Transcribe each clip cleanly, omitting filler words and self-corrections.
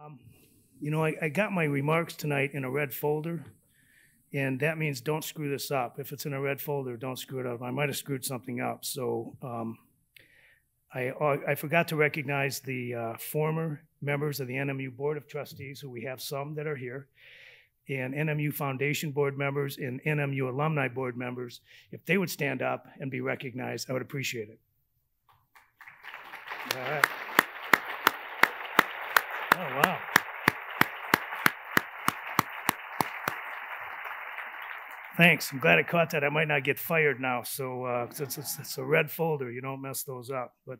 Um, I got my remarks tonight in a red folder, and that means don't screw this up. If it's in a red folder, don't screw it up. I might have screwed something up. So I forgot to recognize the former members of the NMU Board of Trustees, who we have some that are here, and NMU Foundation Board members and NMU Alumni Board members. If they would stand up and be recognized, I would appreciate it. All right. Oh, wow. Thanks. I'm glad I caught that. I might not get fired now. So since it's a red folder, you don't mess those up. But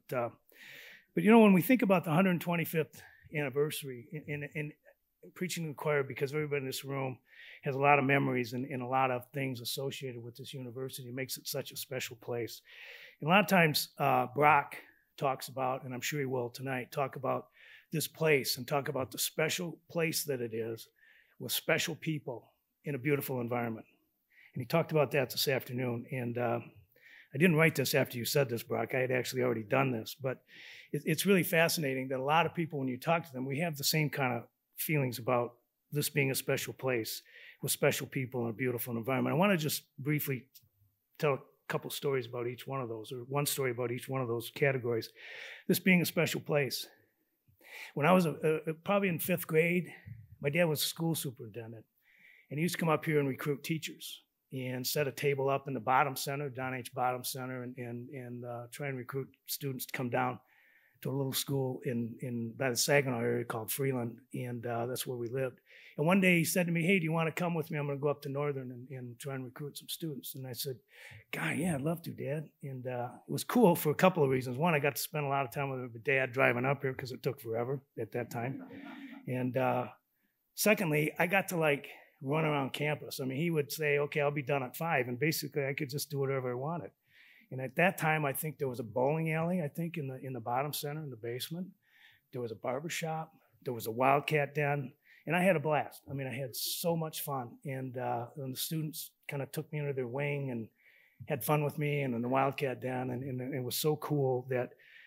when we think about the 125th anniversary in preaching to the choir, because everybody in this room has a lot of memories and a lot of things associated with this university, it makes it such a special place. And a lot of times Brock talks about, and I'm sure he will tonight, talk about this place and talk about the special place that it is with special people in a beautiful environment. And he talked about that this afternoon. And I didn't write this after you said this, Brock. I had actually already done this. But it's really fascinating that a lot of people, when you talk to them, we have the same kind of feelings about this being a special place with special people in a beautiful environment. I want to just briefly tell a couple stories about each one of those, or one story about each one of those categories. This being a special place. When I was probably in 5th grade, my dad was a school superintendent. And he used to come up here and recruit teachers and set a table up in the Bottom Center, Don H. Bottom Center, and try and recruit students to come down to a little school by the Saginaw area called Freeland, and that's where we lived. And one day he said to me, "Hey, do you want to come with me? I'm going to go up to Northern and try and recruit some students." And I said, "God, yeah, I'd love to, Dad." And it was cool for a couple of reasons. One, I got to spend a lot of time with my dad driving up here because it took forever at that time. And secondly, I got to run around campus. I mean, he would say, "Okay, I'll be done at 5." And basically I could just do whatever I wanted. And at that time, I think there was a bowling alley, I think, in the Bottom Center, in the basement. There was a barber shop. There was a Wildcat den. And I had a blast. I mean, I had so much fun. And the students kind of took me under their wing and had fun with me and in the Wildcat den. And it was so cool that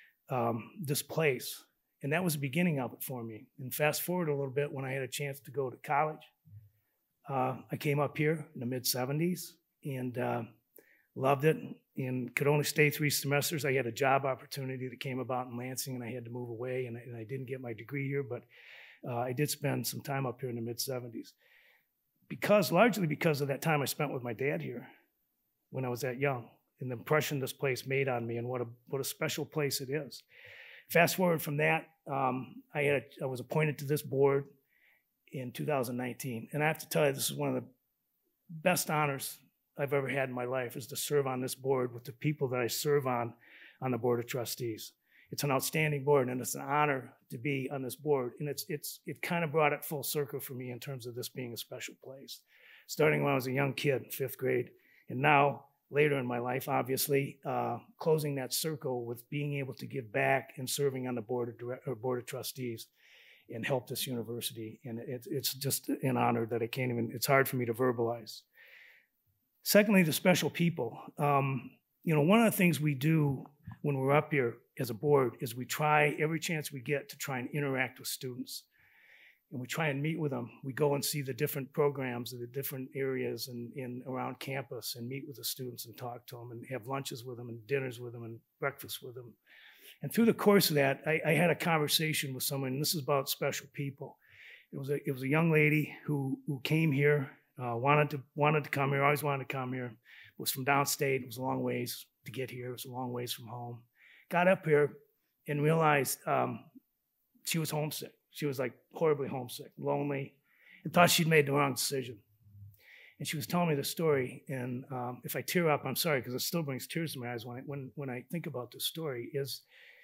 this place, and that was the beginning of it for me. And fast forward a little bit, when I had a chance to go to college, I came up here in the mid-'70s and loved it and could only stay 3 semesters. I had a job opportunity that came about in Lansing, and I had to move away, and I didn't get my degree here, but I did spend some time up here in the mid-'70s. Largely because of that time I spent with my dad here when I was that young, and the impression this place made on me and what a special place it is. Fast forward from that, I was appointed to this board in 2019. And I have to tell you, this is one of the best honors I've ever had in my life, is to serve on this board with the people that I serve on the Board of Trustees. It's an outstanding board, and it's an honor to be on this board. And it kind of brought it full circle for me in terms of this being a special place. Starting when I was a young kid, 5th grade, and now later in my life, obviously, closing that circle with being able to give back and serving on the Board of Trustees and help this university. And it's just an honor that it's hard for me to verbalize. Secondly, the special people. One of the things we do when we're up here as a board is we try every chance we get to try and interact with students. And we try and meet with them. We go and see the different programs in the different areas and around campus and meet with the students and talk to them and have lunches with them and dinners with them and breakfast with them. And through the course of that, I had a conversation with someone, and this is about special people. It was a young lady who came here, wanted to come here, always wanted to come here. Was from downstate. It was a long ways to get here. It was a long ways from home. Got up here and realized she was homesick. She was horribly homesick, lonely, and thought she'd made the wrong decision. And she was telling me the story, and if I tear up, I'm sorry, because it still brings tears to my eyes when I think about this story, is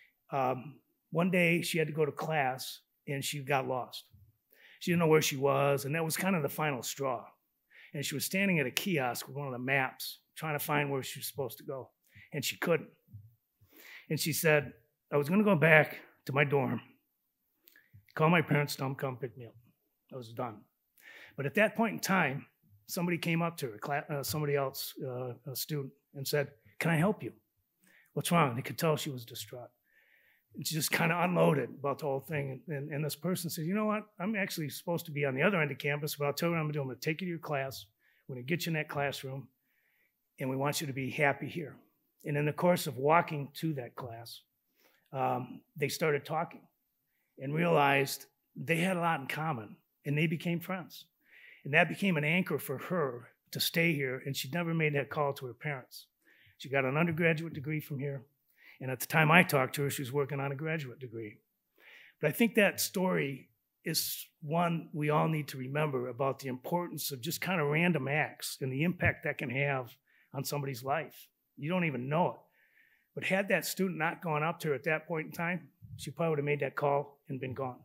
one day she had to go to class, and she got lost. She didn't know where she was, and that was kind of the final straw. And she was standing at a kiosk with one of the maps, trying to find where she was supposed to go, and she couldn't. And she said, "I was going to go back to my dorm, call my parents, tell them come pick me up." I was done. But at that point in time, somebody came up to her, somebody else, a student, and said, "Can I help you? What's wrong?" They could tell she was distraught. just kind of unloaded about the whole thing. And this person said, you know what, I'm actually supposed to be on the other end of campus, but I'll tell you what I'm gonna do. I'm gonna take you to your class. We're gonna get you in that classroom, and we want you to be happy here. And in the course of walking to that class, they started talking and realized they had a lot in common, and they became friends. And that became an anchor for her to stay here, and she never made that call to her parents. She got an undergraduate degree from here, and at the time I talked to her, she was working on a graduate degree. But I think that story is one we all need to remember about the importance of just kind of random acts and the impact that can have on somebody's life. You don't even know it. But had that student not gone up to her at that point in time, she probably would have made that call and been gone.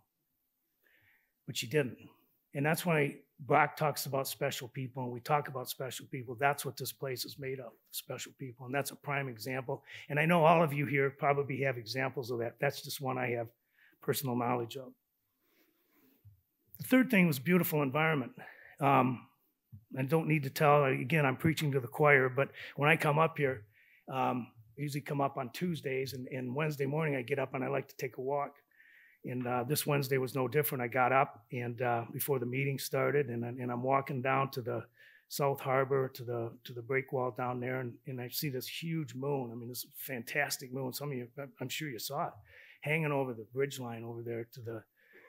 But she didn't. And that's why Brock talks about special people, and we talk about special people. That's what this place is made of, special people. And that's a prime example. And I know all of you here probably have examples of that. That's just one I have personal knowledge of. The third thing was beautiful environment. I don't need to tell, again, I'm preaching to the choir, but when I come up here, I usually come up on Tuesdays, and Wednesday morning I get up and I like to take a walk. And this Wednesday was no different. I got up and before the meeting started, and I'm walking down to the South Harbor, to the break wall down there, and I see this huge moon. I mean, this fantastic moon. Some of you, I'm sure you saw it, hanging over the bridge line over there to the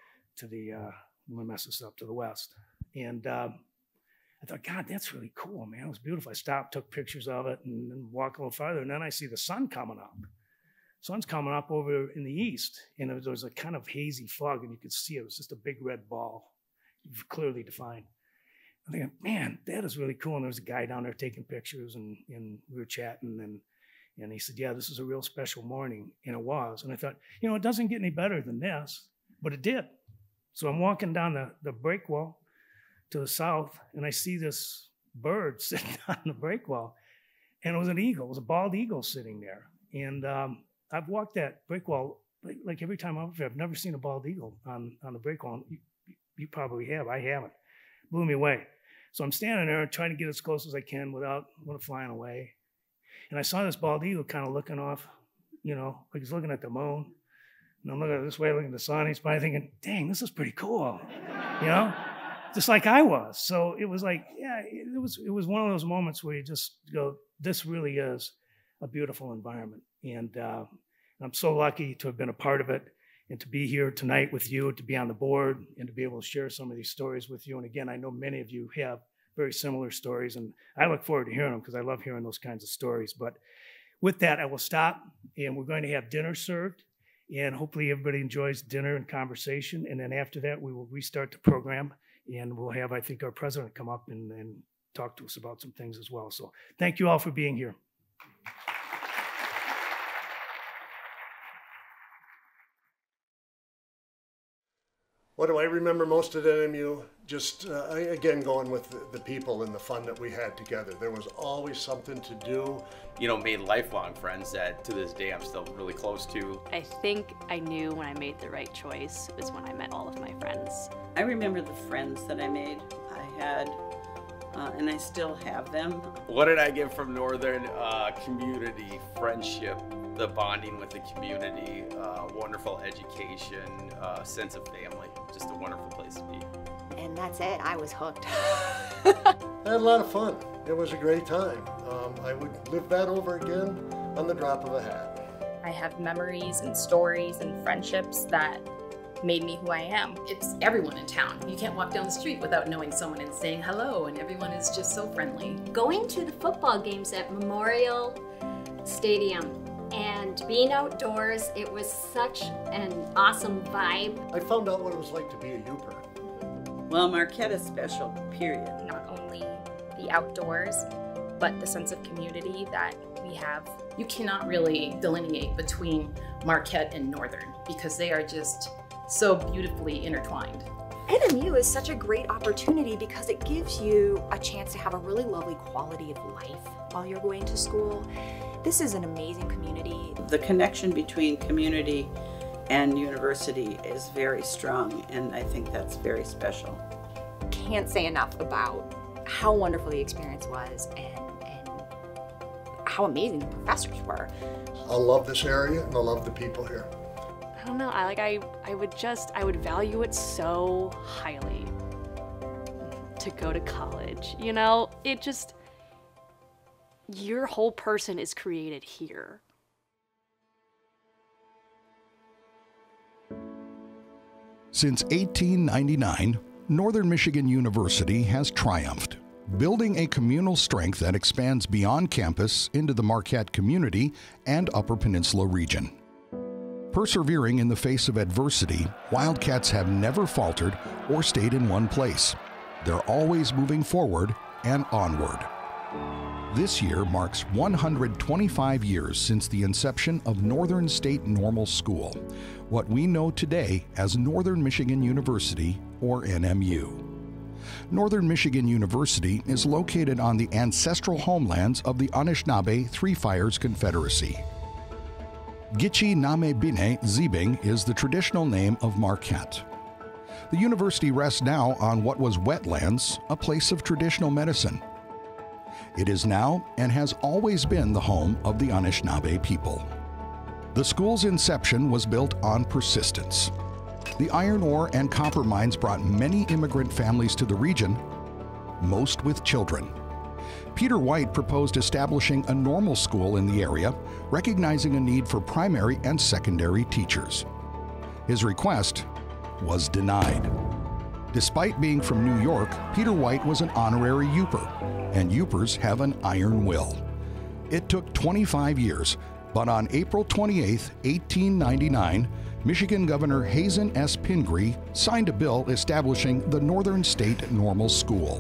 I'm gonna mess this up, to the west. And I thought, God, that's really cool, man. It was beautiful. I stopped, took pictures of it, and then walked a little farther, and then I see the sun coming up. Sun's coming up over in the east, and there was a kind of hazy fog, and you could see it. It was just a big red ball, clearly defined. I think, man, that is really cool. And there was a guy down there taking pictures, and we were chatting, and he said, yeah, this is a real special morning, and it was. And I thought, you know, it doesn't get any better than this, but it did. So I'm walking down the break wall to the south, and I see this bird sitting on the break wall, and it was an eagle. It was a bald eagle sitting there. And I've walked that break wall like every time I'm up there. I've never seen a bald eagle on the break wall. You probably have. I haven't. Blew me away. So I'm standing there trying to get as close as I can without flying away. And I saw this bald eagle kind of looking off, you know, like he's looking at the moon. And I'm looking this way, looking at the sun. He's probably thinking, dang, this is pretty cool, you know, just like I was. So it was like, yeah, it was one of those moments where you just go, this really is a beautiful environment. And I'm so lucky to have been a part of it and to be here tonight with you, to be on the board, and to be able to share some of these stories with you. And again, I know many of you have very similar stories, and I look forward to hearing them because I love hearing those kinds of stories. But with that, I will stop, and we're going to have dinner served, and hopefully everybody enjoys dinner and conversation. And then after that, we will restart the program, and we'll have, I think, our president come up and talk to us about some things as well. So thank you all for being here. What do I remember most at NMU? Just, again, going with the people and the fun that we had together. There was always something to do. You know, made lifelong friends that to this day I'm still really close to. I think I knew when I made the right choice was when I met all of my friends. I remember the friends that I made. I had, and I still have them. What did I get from Northern? Community, friendship, the bonding with the community, wonderful education, sense of family. Just a wonderful place to be. And that's it, I was hooked. I had a lot of fun. It was a great time. I would live that over again on the drop of a hat. I have memories and stories and friendships that made me who I am. It's everyone in town. You can't walk down the street without knowing someone and saying hello, and everyone is just so friendly. Going to the football games at Memorial Stadium and being outdoors, it was such an awesome vibe. I found out what it was like to be a Youper. Well, Marquette is special, period. Not only the outdoors, but the sense of community that we have. You cannot really delineate between Marquette and Northern because they are just so beautifully intertwined. NMU is such a great opportunity because it gives you a chance to have a really lovely quality of life while you're going to school. This is an amazing community. The connection between community and university is very strong, and I think that's very special. Can't say enough about how wonderful the experience was and how amazing the professors were. I love this area and I love the people here. don't know. I would value it so highly to go to college. You know, your whole person is created here. Since 1899, Northern Michigan University has triumphed, building a communal strength that expands beyond campus into the Marquette community and Upper Peninsula region. Persevering in the face of adversity, Wildcats have never faltered or stayed in one place. They're always moving forward and onward. This year marks 125 years since the inception of Northern State Normal School, what we know today as Northern Michigan University, or NMU. Northern Michigan University is located on the ancestral homelands of the Anishinaabe Three Fires Confederacy. Gitche Name Bine Zibing is the traditional name of Marquette. The university rests now on what was wetlands, a place of traditional medicine. It is now and has always been the home of the Anishinaabe people. The school's inception was built on persistence. The iron ore and copper mines brought many immigrant families to the region, most with children. Peter White proposed establishing a normal school in the area, recognizing a need for primary and secondary teachers. His request was denied. Despite being from New York, Peter White was an honorary Yooper, and Yoopers have an iron will. It took 25 years, but on April 28, 1899, Michigan Governor Hazen S. Pingree signed a bill establishing the Northern State Normal School.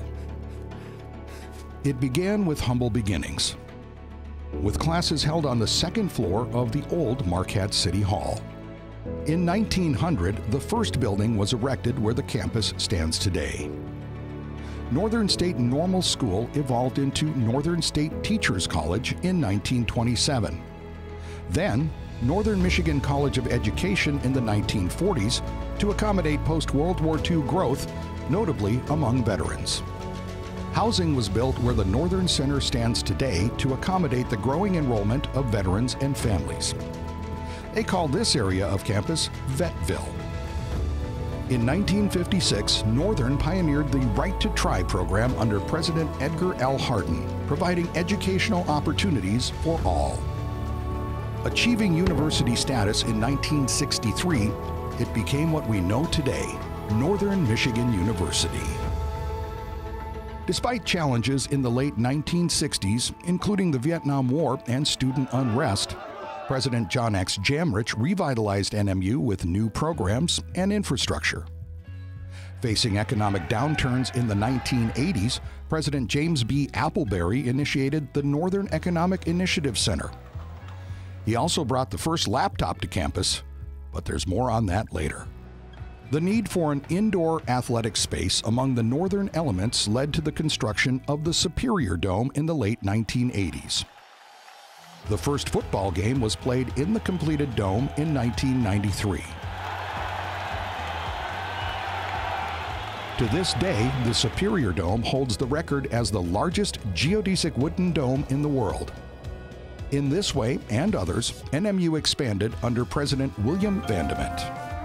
It began with humble beginnings, with classes held on the second floor of the old Marquette City Hall. In 1900, the first building was erected where the campus stands today. Northern State Normal School evolved into Northern State Teachers College in 1927. Then, Northern Michigan College of Education in the 1940s to accommodate post-World War II growth, notably among veterans. Housing was built where the Northern Center stands today to accommodate the growing enrollment of veterans and families. They called this area of campus Vetville. In 1956, Northern pioneered the Right to Try program under President Edgar L. Hardin, providing educational opportunities for all. Achieving university status in 1963, it became what we know today, Northern Michigan University. Despite challenges in the late 1960s, including the Vietnam War and student unrest, President John X. Jamrich revitalized NMU with new programs and infrastructure. Facing economic downturns in the 1980s, President James B. Appleberry initiated the Northern Economic Initiative Center. He also brought the first laptop to campus, but there's more on that later. The need for an indoor athletic space among the northern elements led to the construction of the Superior Dome in the late 1980s. The first football game was played in the completed dome in 1993. To this day, the Superior Dome holds the record as the largest geodesic wooden dome in the world. In this way, and others, NMU expanded under President William Vandement.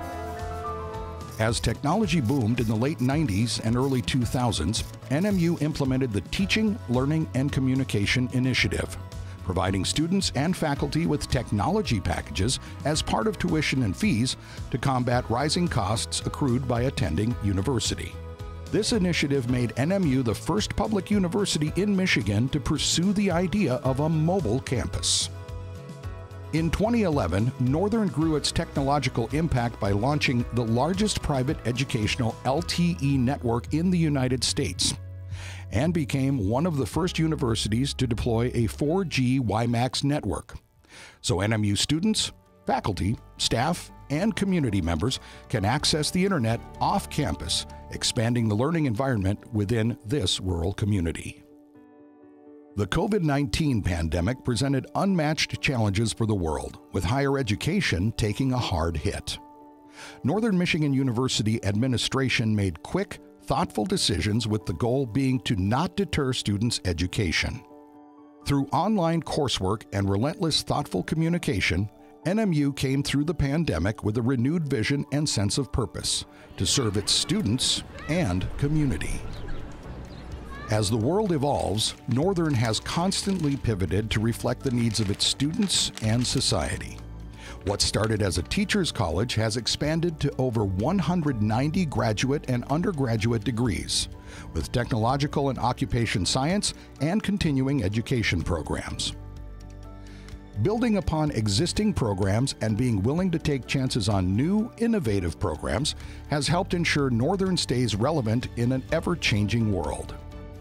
As technology boomed in the late 90s and early 2000s, NMU implemented the Teaching, Learning, and Communication Initiative, providing students and faculty with technology packages as part of tuition and fees to combat rising costs accrued by attending university. This initiative made NMU the first public university in Michigan to pursue the idea of a mobile campus. In 2011, Northern grew its technological impact by launching the largest private educational LTE network in the United States, and became one of the first universities to deploy a 4G WiMAX network. So NMU students, faculty, staff, and community members can access the internet off campus, expanding the learning environment within this rural community. The COVID-19 pandemic presented unmatched challenges for the world, with higher education taking a hard hit. Northern Michigan University administration made quick, thoughtful decisions with the goal being to not deter students' education. Through online coursework and relentless thoughtful communication, NMU came through the pandemic with a renewed vision and sense of purpose to serve its students and community. As the world evolves, Northern has constantly pivoted to reflect the needs of its students and society. What started as a teacher's college has expanded to over 190 graduate and undergraduate degrees, with technological and occupation science and continuing education programs. Building upon existing programs and being willing to take chances on new, innovative programs has helped ensure Northern stays relevant in an ever-changing world.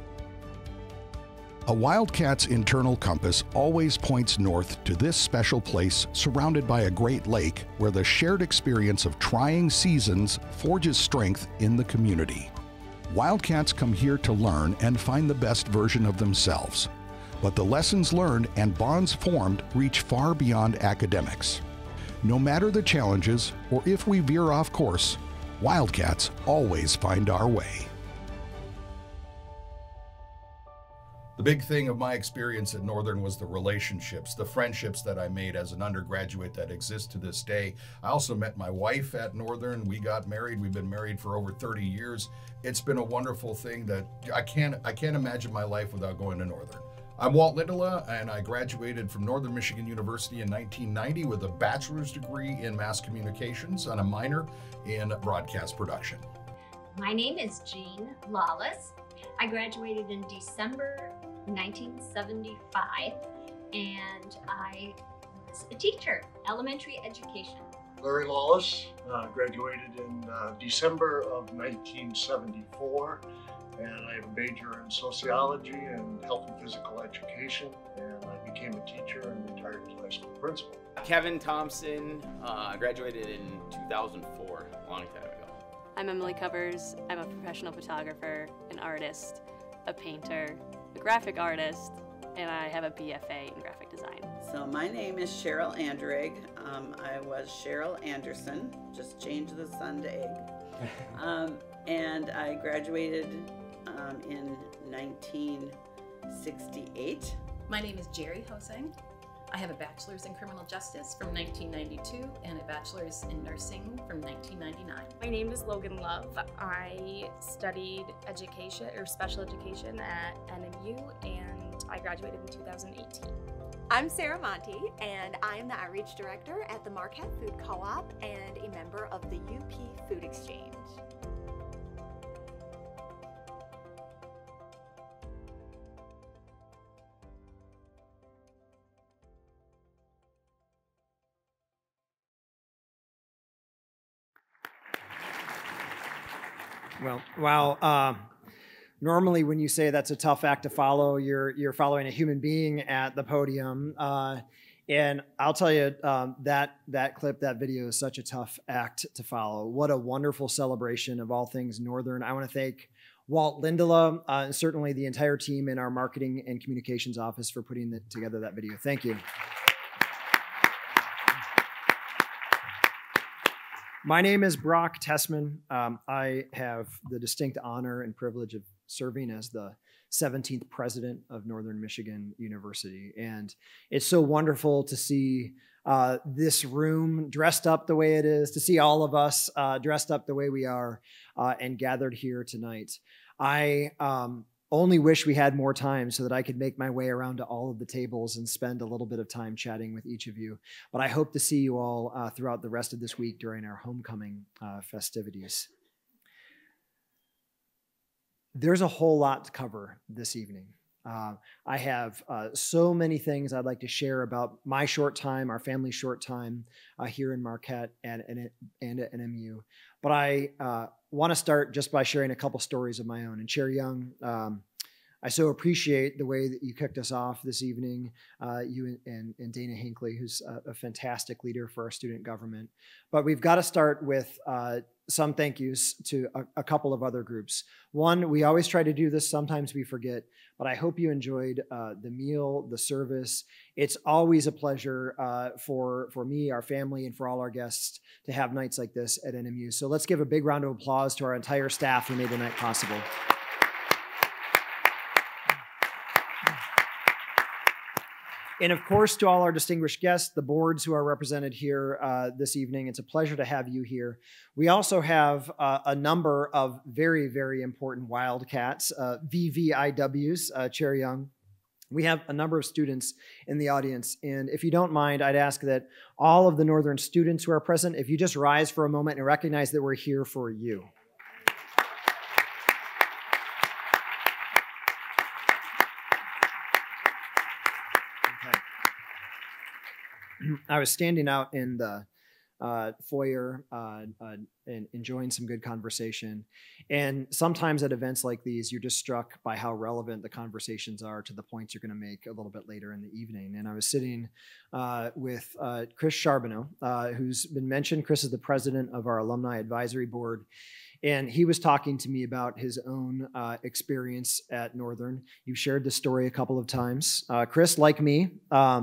A Wildcat's internal compass always points north to this special place surrounded by a great lake where the shared experience of trying seasons forges strength in the community. Wildcats come here to learn and find the best version of themselves. But the lessons learned and bonds formed reach far beyond academics. No matter the challenges or if we veer off course, Wildcats always find our way. The big thing of my experience at Northern was the relationships, the friendships that I made as an undergraduate that exist to this day. I also met my wife at Northern. We got married. We've been married for over 30 years. It's been a wonderful thing that I can't imagine my life without going to Northern. I'm Walt Lindola, and I graduated from Northern Michigan University in 1990 with a bachelor's degree in mass communications and a minor in broadcast production. My name is Jean Lawless. I graduated in December 1975, and I was a teacher, elementary education. Larry Lawless, graduated in December of 1974, and I have a major in sociology and health and physical education, and I became a teacher and retired as high school principal. Kevin Thompson, graduated in 2004, a long time ago. I'm Emily Covers. I'm a professional photographer, an artist, a painter, a graphic artist, and I have a BFA in graphic design. So my name is Cheryl Andrig. I was Cheryl Anderson, just changed the son to egg. And I graduated in 1968. My name is Jerry Hosang. I have a bachelor's in criminal justice from 1992 and a bachelor's in nursing from 1999. My name is Logan Love. I studied education or special education at NMU, and I graduated in 2018. I'm Sarah Monty, and I am the Outreach Director at the Marquette Food Co-op and a member of the UP Food Exchange. Well, wow. Normally when you say that's a tough act to follow, you're following a human being at the podium. And I'll tell you, that clip, that video is such a tough act to follow. What a wonderful celebration of all things Northern. I want to thank Walt Lindola and certainly the entire team in our marketing and communications office for putting together that video. Thank you. My name is Brock Tessman. I have the distinct honor and privilege of serving as the 17th president of Northern Michigan University. And it's so wonderful to see this room dressed up the way it is, to see all of us dressed up the way we are and gathered here tonight. I only wish we had more time so that I could make my way around to all of the tables and spend a little bit of time chatting with each of you. But I hope to see you all throughout the rest of this week during our homecoming festivities. There's a whole lot to cover this evening. I have so many things I'd like to share about my short time, our family's short time here in Marquette and at NMU. But I want to start just by sharing a couple stories of my own. And Chair Young, I so appreciate the way that you kicked us off this evening, you and Dana Hinckley, who's a fantastic leader for our student government. But we've got to start with some thank yous to a couple of other groups. One, we always try to do this, sometimes we forget, but I hope you enjoyed the meal, the service. It's always a pleasure for me, our family, and for all our guests to have nights like this at NMU. So let's give a big round of applause to our entire staff who made the night possible. And of course, to all our distinguished guests, the boards who are represented here this evening, it's a pleasure to have you here. We also have a number of very, very important Wildcats, VVIWs, Chair Young. We have a number of students in the audience, and if you don't mind, I'd ask that all of the Northern students who are present, if you just rise for a moment and recognize that we're here for you. I was standing out in the foyer and enjoying some good conversation. And sometimes at events like these, you're just struck by how relevant the conversations are to the points you're going to make a little bit later in the evening. And I was sitting with Chris Charbonneau, who's been mentioned. Chris is the president of our Alumni Advisory Board. And he was talking to me about his own experience at Northern. You've shared this story a couple of times. Chris, like me,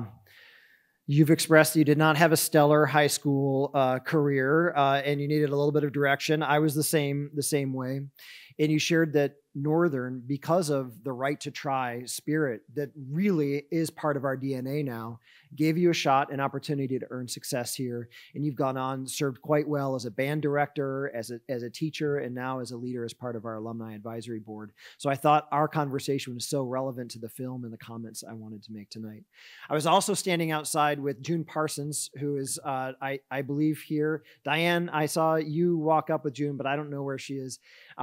you've expressed you did not have a stellar high school career and you needed a little bit of direction. I was the same way. And you shared that Northern, because of the right to try spirit that really is part of our DNA now, gave you a shot, an opportunity to earn success here. And you've gone on, served quite well as a band director, as a teacher, and now as a leader as part of our Alumni Advisory Board. So I thought our conversation was so relevant to the film and the comments I wanted to make tonight. I was also standing outside with June Parsons, who is, I believe, here. Diane, I saw you walk up with June, but I don't know where she is.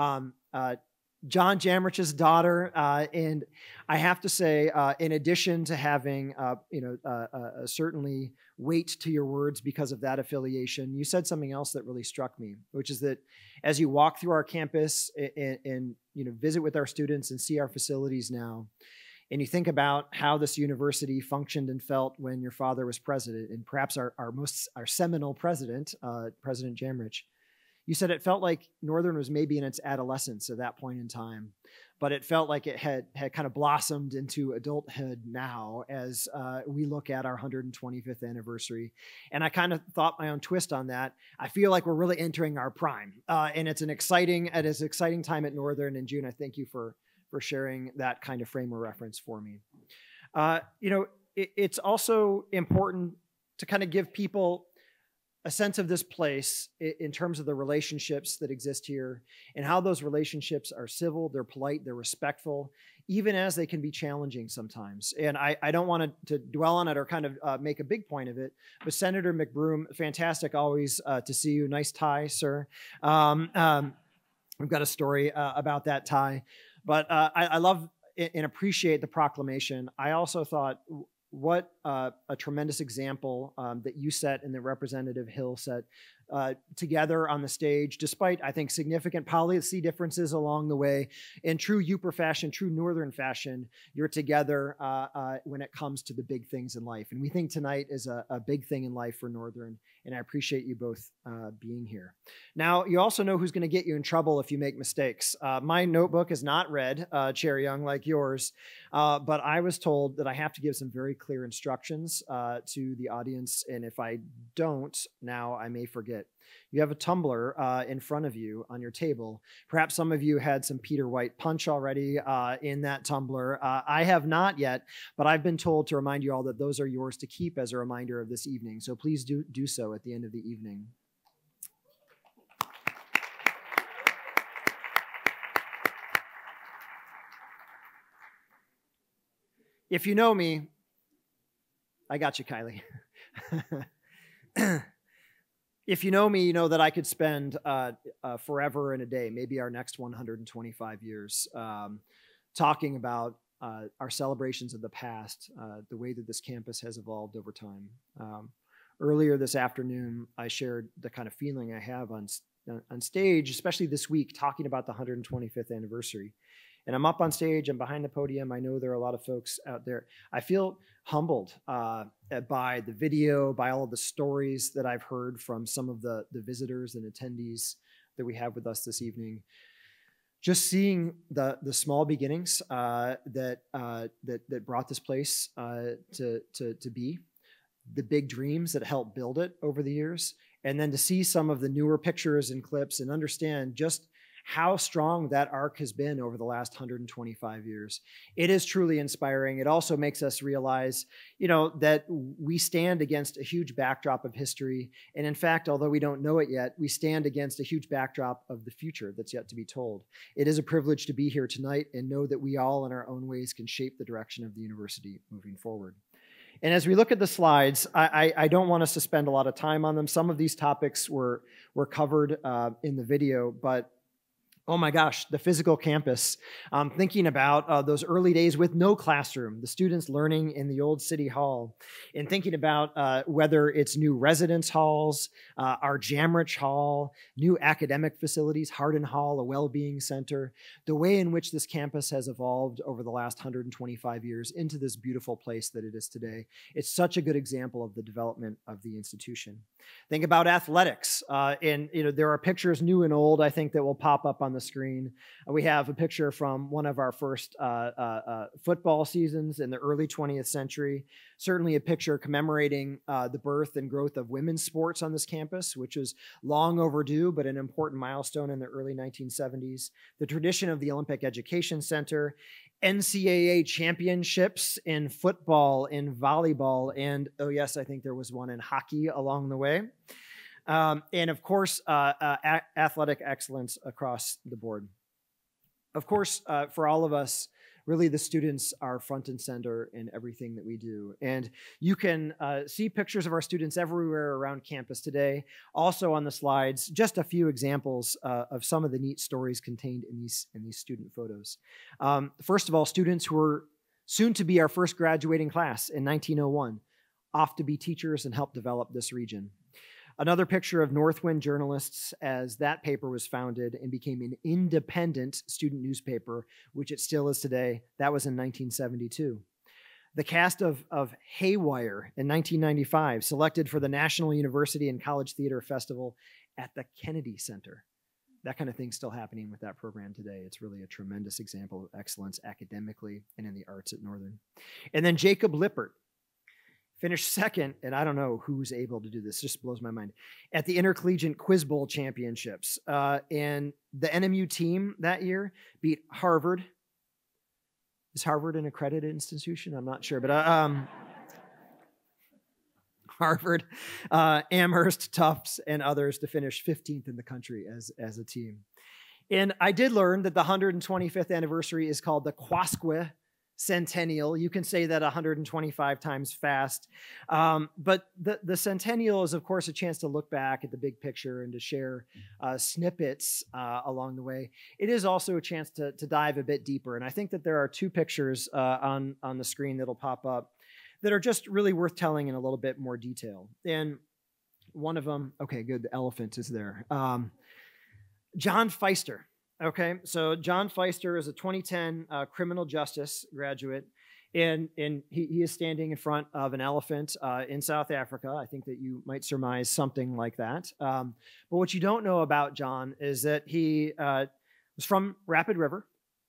John Jamrich's daughter, and I have to say, in addition to having, certainly weight to your words because of that affiliation, you said something else that really struck me, which is that as you walk through our campus and visit with our students and see our facilities now, and you think about how this university functioned and felt when your father was president, and perhaps our seminal president, President Jamrich. You said it felt like Northern was maybe in its adolescence at that point in time, but it felt like it had kind of blossomed into adulthood now as we look at our 125th anniversary. And I kind of thought my own twist on that. I feel like we're really entering our prime, and it's an exciting time at Northern. And June, I thank you for sharing that kind of frame of reference for me. It's also important to kind of give people a sense of this place in terms of the relationships that exist here and how those relationships are civil, they're polite, they're respectful, even as they can be challenging sometimes. And I don't want to dwell on it or kind of make a big point of it, but Senator McBroom, fantastic always to see you. Nice tie, sir. We've got a story about that tie, but I love and appreciate the proclamation. I also thought, what a tremendous example that you set and that Representative Hill set together on the stage, despite, I think, significant policy differences along the way. In true Uper fashion, true Northern fashion, you're together when it comes to the big things in life. And we think tonight is a big thing in life for Northern, and I appreciate you both being here. Now, you also know who's going to get you in trouble if you make mistakes. My notebook is not red, Chair Young, like yours, but I was told that I have to give some very clear instructions to the audience, and if I don't, now I may forget. You have a tumbler in front of you on your table. Perhaps some of you had some Peter White punch already in that tumbler. I have not yet, but I've been told to remind you all that those are yours to keep as a reminder of this evening. So please do so at the end of the evening. If you know me, I got you, Kylie. If you know me, you know that I could spend forever and a day, maybe our next 125 years, talking about our celebrations of the past, the way that this campus has evolved over time. Earlier this afternoon, I shared the kind of feeling I have on stage, especially this week, talking about the 125th anniversary. And I'm up on stage, I'm behind the podium. I know there are a lot of folks out there. I feel humbled by the video, by all of the stories that I've heard from some of the visitors and attendees that we have with us this evening. Just seeing the small beginnings that brought this place to be, the big dreams that helped build it over the years, and then to see some of the newer pictures and clips and understand just how strong that arc has been over the last 125 years. It is truly inspiring. It also makes us realize, that we stand against a huge backdrop of history. And in fact, although we don't know it yet, we stand against a huge backdrop of the future that's yet to be told. It is a privilege to be here tonight and know that we all in our own ways can shape the direction of the university moving forward. And as we look at the slides, I don't want us to spend a lot of time on them. Some of these topics were covered in the video, but oh my gosh, the physical campus. Thinking about those early days with no classroom, the students learning in the old city hall, and thinking about whether it's new residence halls, our Jamrich Hall, new academic facilities, Hardin Hall, a well-being center, the way in which this campus has evolved over the last 125 years into this beautiful place that it is today. It's such a good example of the development of the institution. Think about athletics, and there are pictures new and old, I think, that will pop up on the screen. We have a picture from one of our first football seasons in the early 20th century. Certainly a picture commemorating the birth and growth of women's sports on this campus, which was long overdue, but an important milestone in the early 1970s. The tradition of the Olympic Education Center, NCAA championships in football, in volleyball, and oh yes, I think there was one in hockey along the way. And of course, athletic excellence across the board. Of course, for all of us, really the students are front and center in everything that we do. And you can see pictures of our students everywhere around campus today. Also on the slides, just a few examples of some of the neat stories contained in these student photos. First of all, students who were soon to be our first graduating class in 1901, off to be teachers and help develop this region. Another picture of Northwind journalists as that paper was founded and became an independent student newspaper, which it still is today. That was in 1972. The cast of Haywire in 1995, selected for the National University and College Theater Festival at the Kennedy Center. That kind of thing's still happening with that program today. It's really a tremendous example of excellence academically and in the arts at Northern. And then Jacob Lippert finished second, and I don't know who's able to do this, just blows my mind, at the Intercollegiate Quiz Bowl Championships. And the NMU team that year beat Harvard. Is Harvard an accredited institution? I'm not sure, but Harvard, Amherst, Tufts, and others to finish 15th in the country as a team. And I did learn that the 125th anniversary is called the Quasqua Centennial. You can say that 125 times fast. But the centennial is, of course, a chance to look back at the big picture and to share snippets along the way. It is also a chance to dive a bit deeper. And I think that there are two pictures on the screen that'll pop up that are just really worth telling in a little bit more detail. And one of them, okay, good, the elephant is there. John Feister. Okay, so John Feister is a 2010 criminal justice graduate, and he is standing in front of an elephant in South Africa. I think that you might surmise something like that. But what you don't know about John is that he was from Rapid River,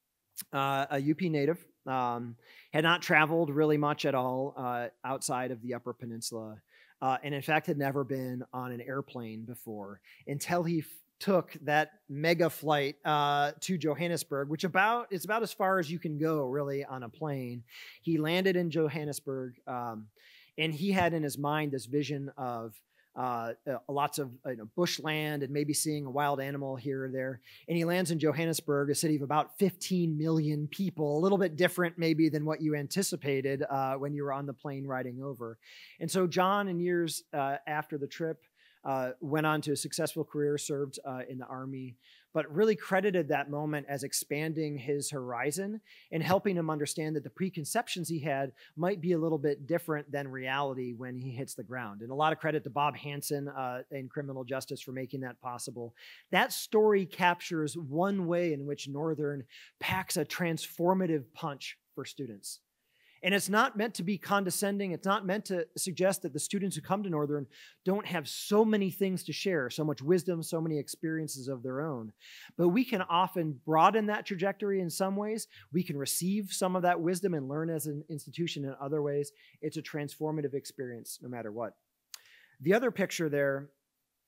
a UP native, had not traveled really much at all outside of the Upper Peninsula, and in fact had never been on an airplane before until he took that mega flight to Johannesburg, which it's about as far as you can go really on a plane. He landed in Johannesburg, and he had in his mind this vision of lots of bushland and maybe seeing a wild animal here or there. And he lands in Johannesburg, a city of about 15 million people, a little bit different maybe than what you anticipated when you were on the plane riding over. And so John, in years after the trip, went on to a successful career, served in the Army, but really credited that moment as expanding his horizon and helping him understand that the preconceptions he had might be a little bit different than reality when he hits the ground. And a lot of credit to Bob Hansen in criminal justice for making that possible. That story captures one way in which Northern packs a transformative punch for students. And it's not meant to be condescending. It's not meant to suggest that the students who come to Northern don't have so many things to share, so much wisdom, so many experiences of their own. But we can often broaden that trajectory in some ways. We can receive some of that wisdom and learn as an institution in other ways. It's a transformative experience no matter what. The other picture there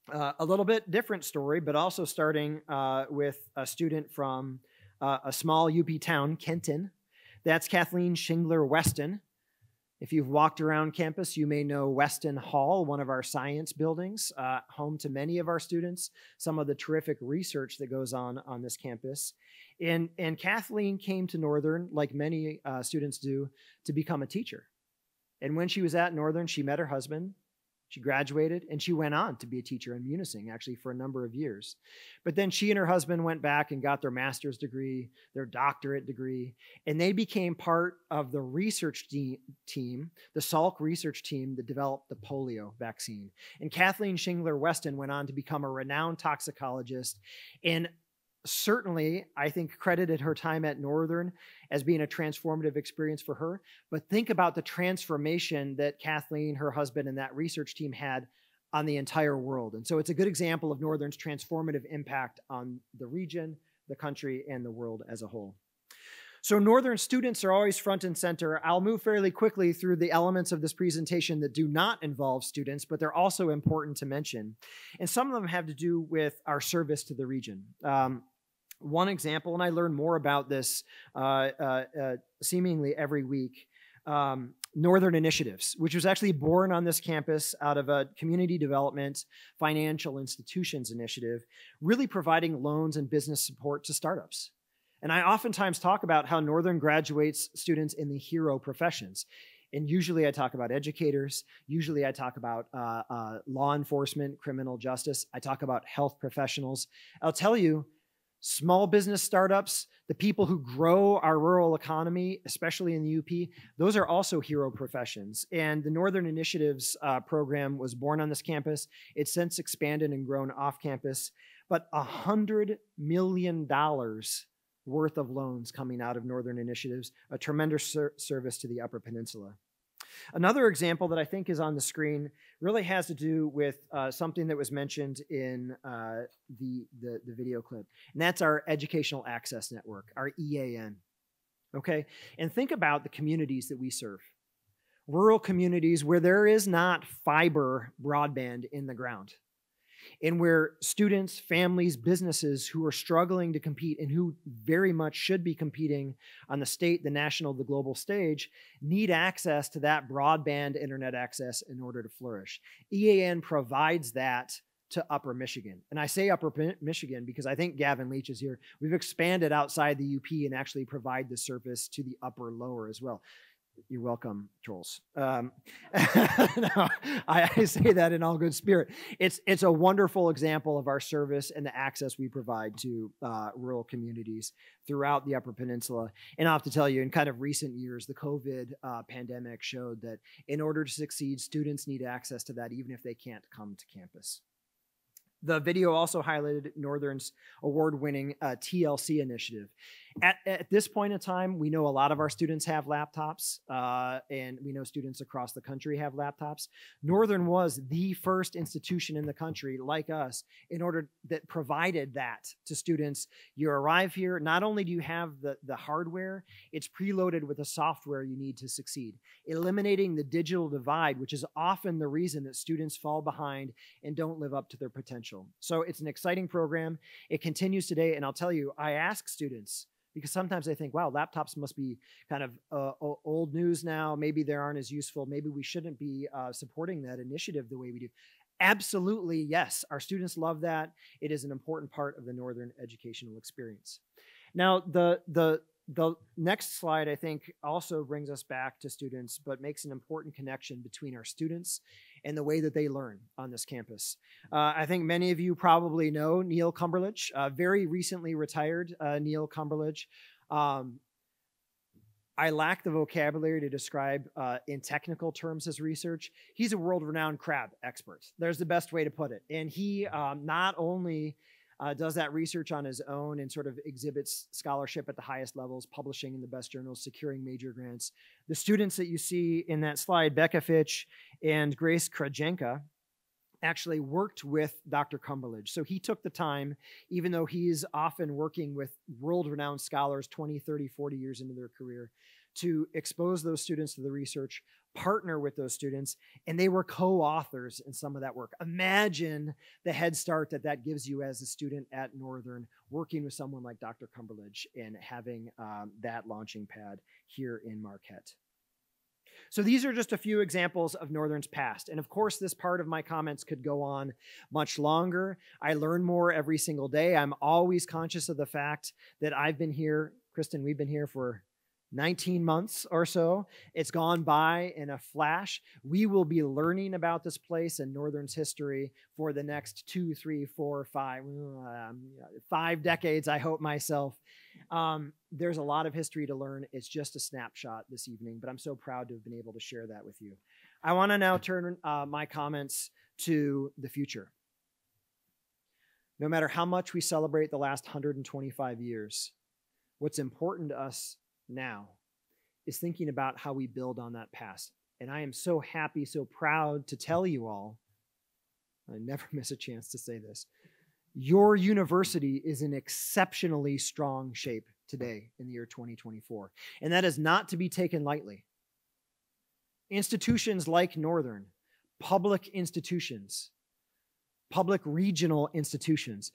A little bit different story, but also starting with a student from a small UP town, Kenton. That's Kathleen Shingler-Weston. If you've walked around campus, you may know Weston Hall, one of our science buildings, home to many of our students, some of the terrific research that goes on this campus. And Kathleen came to Northern, like many students do, to become a teacher. And when she was at Northern, she met her husband. She graduated, and she went on to be a teacher in Munising, actually, for a number of years. But then she and her husband went back and got their master's degree, their doctorate degree, and they became part of the research team, the Salk research team that developed the polio vaccine. And Kathleen Shingler-Weston went on to become a renowned toxicologist, and certainly, I think, credited her time at Northern as being a transformative experience for her. But think about the transformation that Kathleen, her husband, and that research team had on the entire world. And so it's a good example of Northern's transformative impact on the region, the country, and the world as a whole. So Northern students are always front and center. I'll move fairly quickly through the elements of this presentation that do not involve students, but they're also important to mention. And some of them have to do with our service to the region. One example, and I learn more about this seemingly every week, Northern Initiatives, which was actually born on this campus out of a community development financial institutions initiative, really providing loans and business support to startups. And I oftentimes talk about how Northern graduates students in the hero professions. And usually I talk about educators. Usually I talk about law enforcement, criminal justice. I talk about health professionals. I'll tell you, small business startups, the people who grow our rural economy, especially in the UP, those are also hero professions. And the Northern Initiatives program was born on this campus. It's since expanded and grown off campus, but $100 million worth of loans coming out of Northern Initiatives, a tremendous service to the Upper Peninsula. Another example that I think is on the screen really has to do with something that was mentioned in the video clip, and that's our Educational Access Network, our EAN. Okay, and think about the communities that we serve. Rural communities where there is not fiber broadband in the ground, and where students, families, businesses who are struggling to compete and who very much should be competing on the state, the national, the global stage, need access to that broadband internet access in order to flourish. EAN provides that to Upper Michigan. And I say Upper Michigan because I think Gavin Leach is here. We've expanded outside the UP and actually provide the service to the upper lower as well. You're welcome, trolls. No, I say that in all good spirit. It's a wonderful example of our service and the access we provide to rural communities throughout the Upper Peninsula. And I have to tell you, in kind of recent years, the COVID pandemic showed that in order to succeed, students need access to that even if they can't come to campus. The video also highlighted Northern's award-winning TLC initiative. At this point in time, we know a lot of our students have laptops, and we know students across the country have laptops. Northern was the first institution in the country, like us, in order that provided that to students. You arrive here, not only do you have the hardware, it's preloaded with the software you need to succeed, eliminating the digital divide, which is often the reason that students fall behind and don't live up to their potential. So it's an exciting program. It continues today, and I'll tell you, I ask students, because sometimes they think, wow, laptops must be kind of old news now. Maybe they aren't as useful. Maybe we shouldn't be supporting that initiative the way we do. Absolutely, yes. Our students love that. It is an important part of the Northern educational experience. Now, the next slide, I think, also brings us back to students, but makes an important connection between our students and the way that they learn on this campus. I think many of you probably know Neil Cumberledge, very recently retired Neil Cumberledge. I lack the vocabulary to describe in technical terms his research. He's a world-renowned crab expert. There's the best way to put it. And he not only does that research on his own and sort of exhibits scholarship at the highest levels, publishing in the best journals, securing major grants. The students that you see in that slide, Becca Fitch and Grace Krajenka, actually worked with Dr. Cumberledge. So he took the time, even though he's often working with world-renowned scholars 20, 30, 40 years into their career, to expose those students to the research, partner with those students, and they were co-authors in some of that work. Imagine the head start that that gives you as a student at Northern, working with someone like Dr. Cumberledge and having that launching pad here in Marquette. So these are just a few examples of Northern's past. And of course, this part of my comments could go on much longer. I learn more every single day. I'm always conscious of the fact that I've been here, Kristen, we've been here for 19 months or so. It's gone by in a flash. We will be learning about this place and Northern's history for the next 2, 3, 4, 5 decades, I hope myself. There's a lot of history to learn. It's just a snapshot this evening, but I'm so proud to have been able to share that with you. I want to now turn my comments to the future. No matter how much we celebrate the last 125 years, what's important to us now is thinking about how we build on that past. And I am so happy, so proud to tell you all, I never miss a chance to say this, your university is in exceptionally strong shape today in the year 2024. And that is not to be taken lightly. Institutions like Northern, public institutions, public regional institutions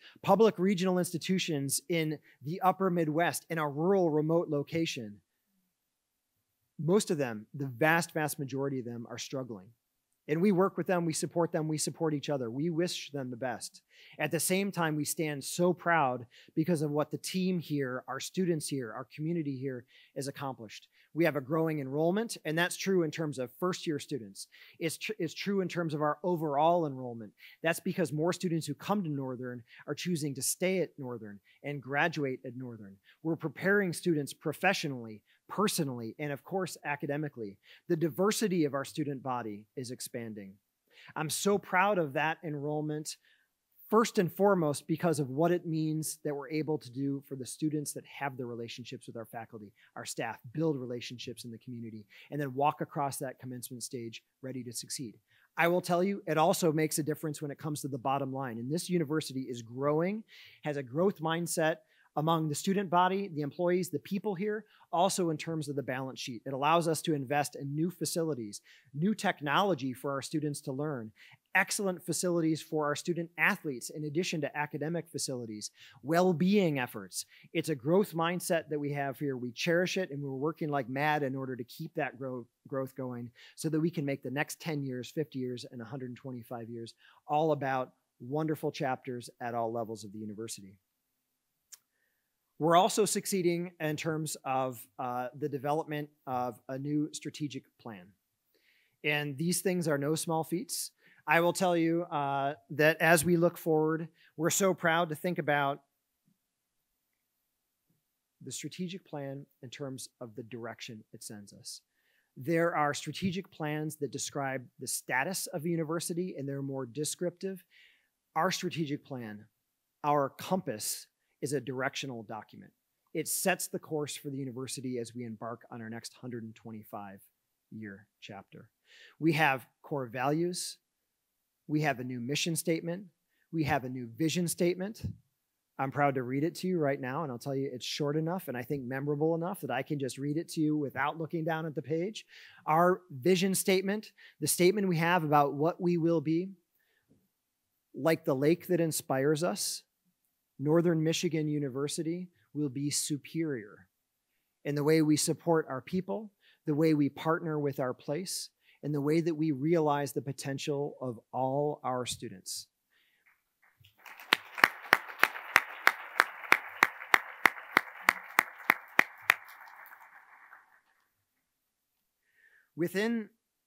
in the upper Midwest, in a rural, remote location, most of them, the vast, vast majority of them are struggling. And we work with them, we support each other. We wish them the best. At the same time, we stand so proud because of what the team here, our students here, our community here has accomplished. We have a growing enrollment, and that's true in terms of first-year students. It's true in terms of our overall enrollment. That's because more students who come to Northern are choosing to stay at Northern and graduate at Northern. We're preparing students professionally, personally, and of course, academically. The diversity of our student body is expanding. I'm so proud of that enrollment, first and foremost, because of what it means that we're able to do for the students that have the relationships with our faculty, our staff, build relationships in the community, and then walk across that commencement stage ready to succeed. I will tell you, it also makes a difference when it comes to the bottom line. And this university is growing, has a growth mindset among the student body, the employees, the people here, also in terms of the balance sheet. It allows us to invest in new facilities, new technology for our students to learn, excellent facilities for our student athletes in addition to academic facilities, well-being efforts. It's a growth mindset that we have here. We cherish it, and we're working like mad in order to keep that growth going so that we can make the next 10 years, 50 years, and 125 years all about wonderful chapters at all levels of the university. We're also succeeding in terms of the development of a new strategic plan. And these things are no small feats. I will tell you that as we look forward, we're so proud to think about the strategic plan in terms of the direction it sends us. There are strategic plans that describe the status of a university, and they're more descriptive. Our strategic plan, our compass, is a directional document. It sets the course for the university as we embark on our next 125-year chapter. We have core values. We have a new mission statement. We have a new vision statement. I'm proud to read it to you right now, and I'll tell you it's short enough and I think memorable enough that I can just read it to you without looking down at the page. Our vision statement, the statement we have about what we will be, like the lake that inspires us, Northern Michigan University will be superior in the way we support our people, the way we partner with our place, and the way that we realize the potential of all our students. Within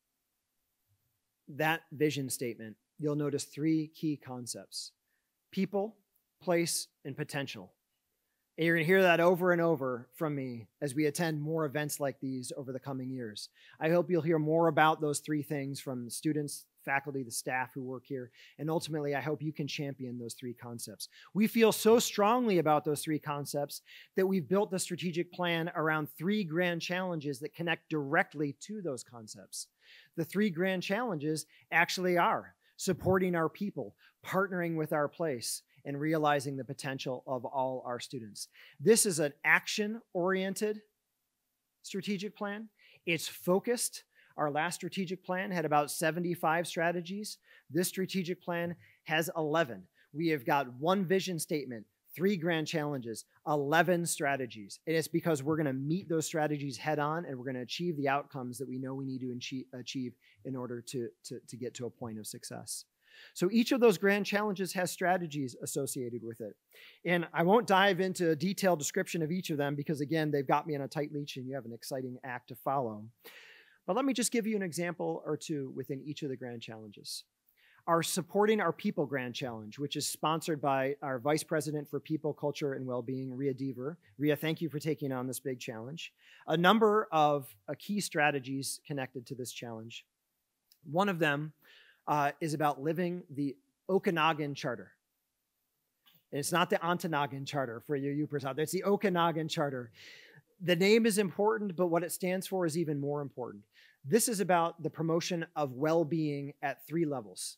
that vision statement, you'll notice 3 key concepts: people, place, and potential. And you're going to hear that over and over from me as we attend more events like these over the coming years. I hope you'll hear more about those 3 things from the students, faculty, the staff who work here, and ultimately I hope you can champion those 3 concepts. We feel so strongly about those 3 concepts that we've built the strategic plan around 3 grand challenges that connect directly to those concepts. The 3 grand challenges actually are supporting our people, partnering with our place, and realizing the potential of all our students. This is an action-oriented strategic plan. It's focused Our last strategic plan had about 75 strategies. This strategic plan has 11. We have got one vision statement, 3 grand challenges, 11 strategies. And it's because we're going to meet those strategies head on, and we're going to achieve the outcomes that we know we need to achieve in order to get to a point of success. So each of those grand challenges has strategies associated with it. And I won't dive into a detailed description of each of them because, again, they've got me on a tight leash and you have an exciting act to follow. But let me just give you an example or two within each of the grand challenges. Our Supporting Our People Grand Challenge, which is sponsored by our Vice President for People, Culture, and Wellbeing, Ria Deaver. Ria, thank you for taking on this big challenge. A number of key strategies connected to this challenge. One of them is about living the Okanagan Charter. And it's not the Ontonagon Charter for you Upers out there. It's the Okanagan Charter. The name is important, but what it stands for is even more important. This is about the promotion of well-being at 3 levels.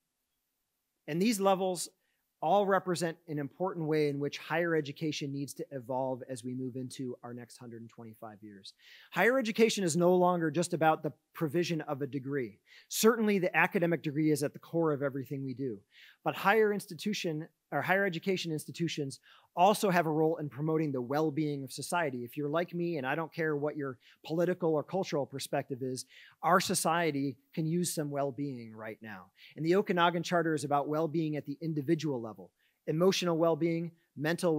And these levels all represent an important way in which higher education needs to evolve as we move into our next 125 years. Higher education is no longer just about the provision of a degree. Certainly the academic degree is at the core of everything we do, but higher education institutions also have a role in promoting the well-being of society. If you're like me, and I don't care what your political or cultural perspective is, our society can use some well-being right now. And the Okanagan Charter is about well-being at the individual level, emotional well-being, mental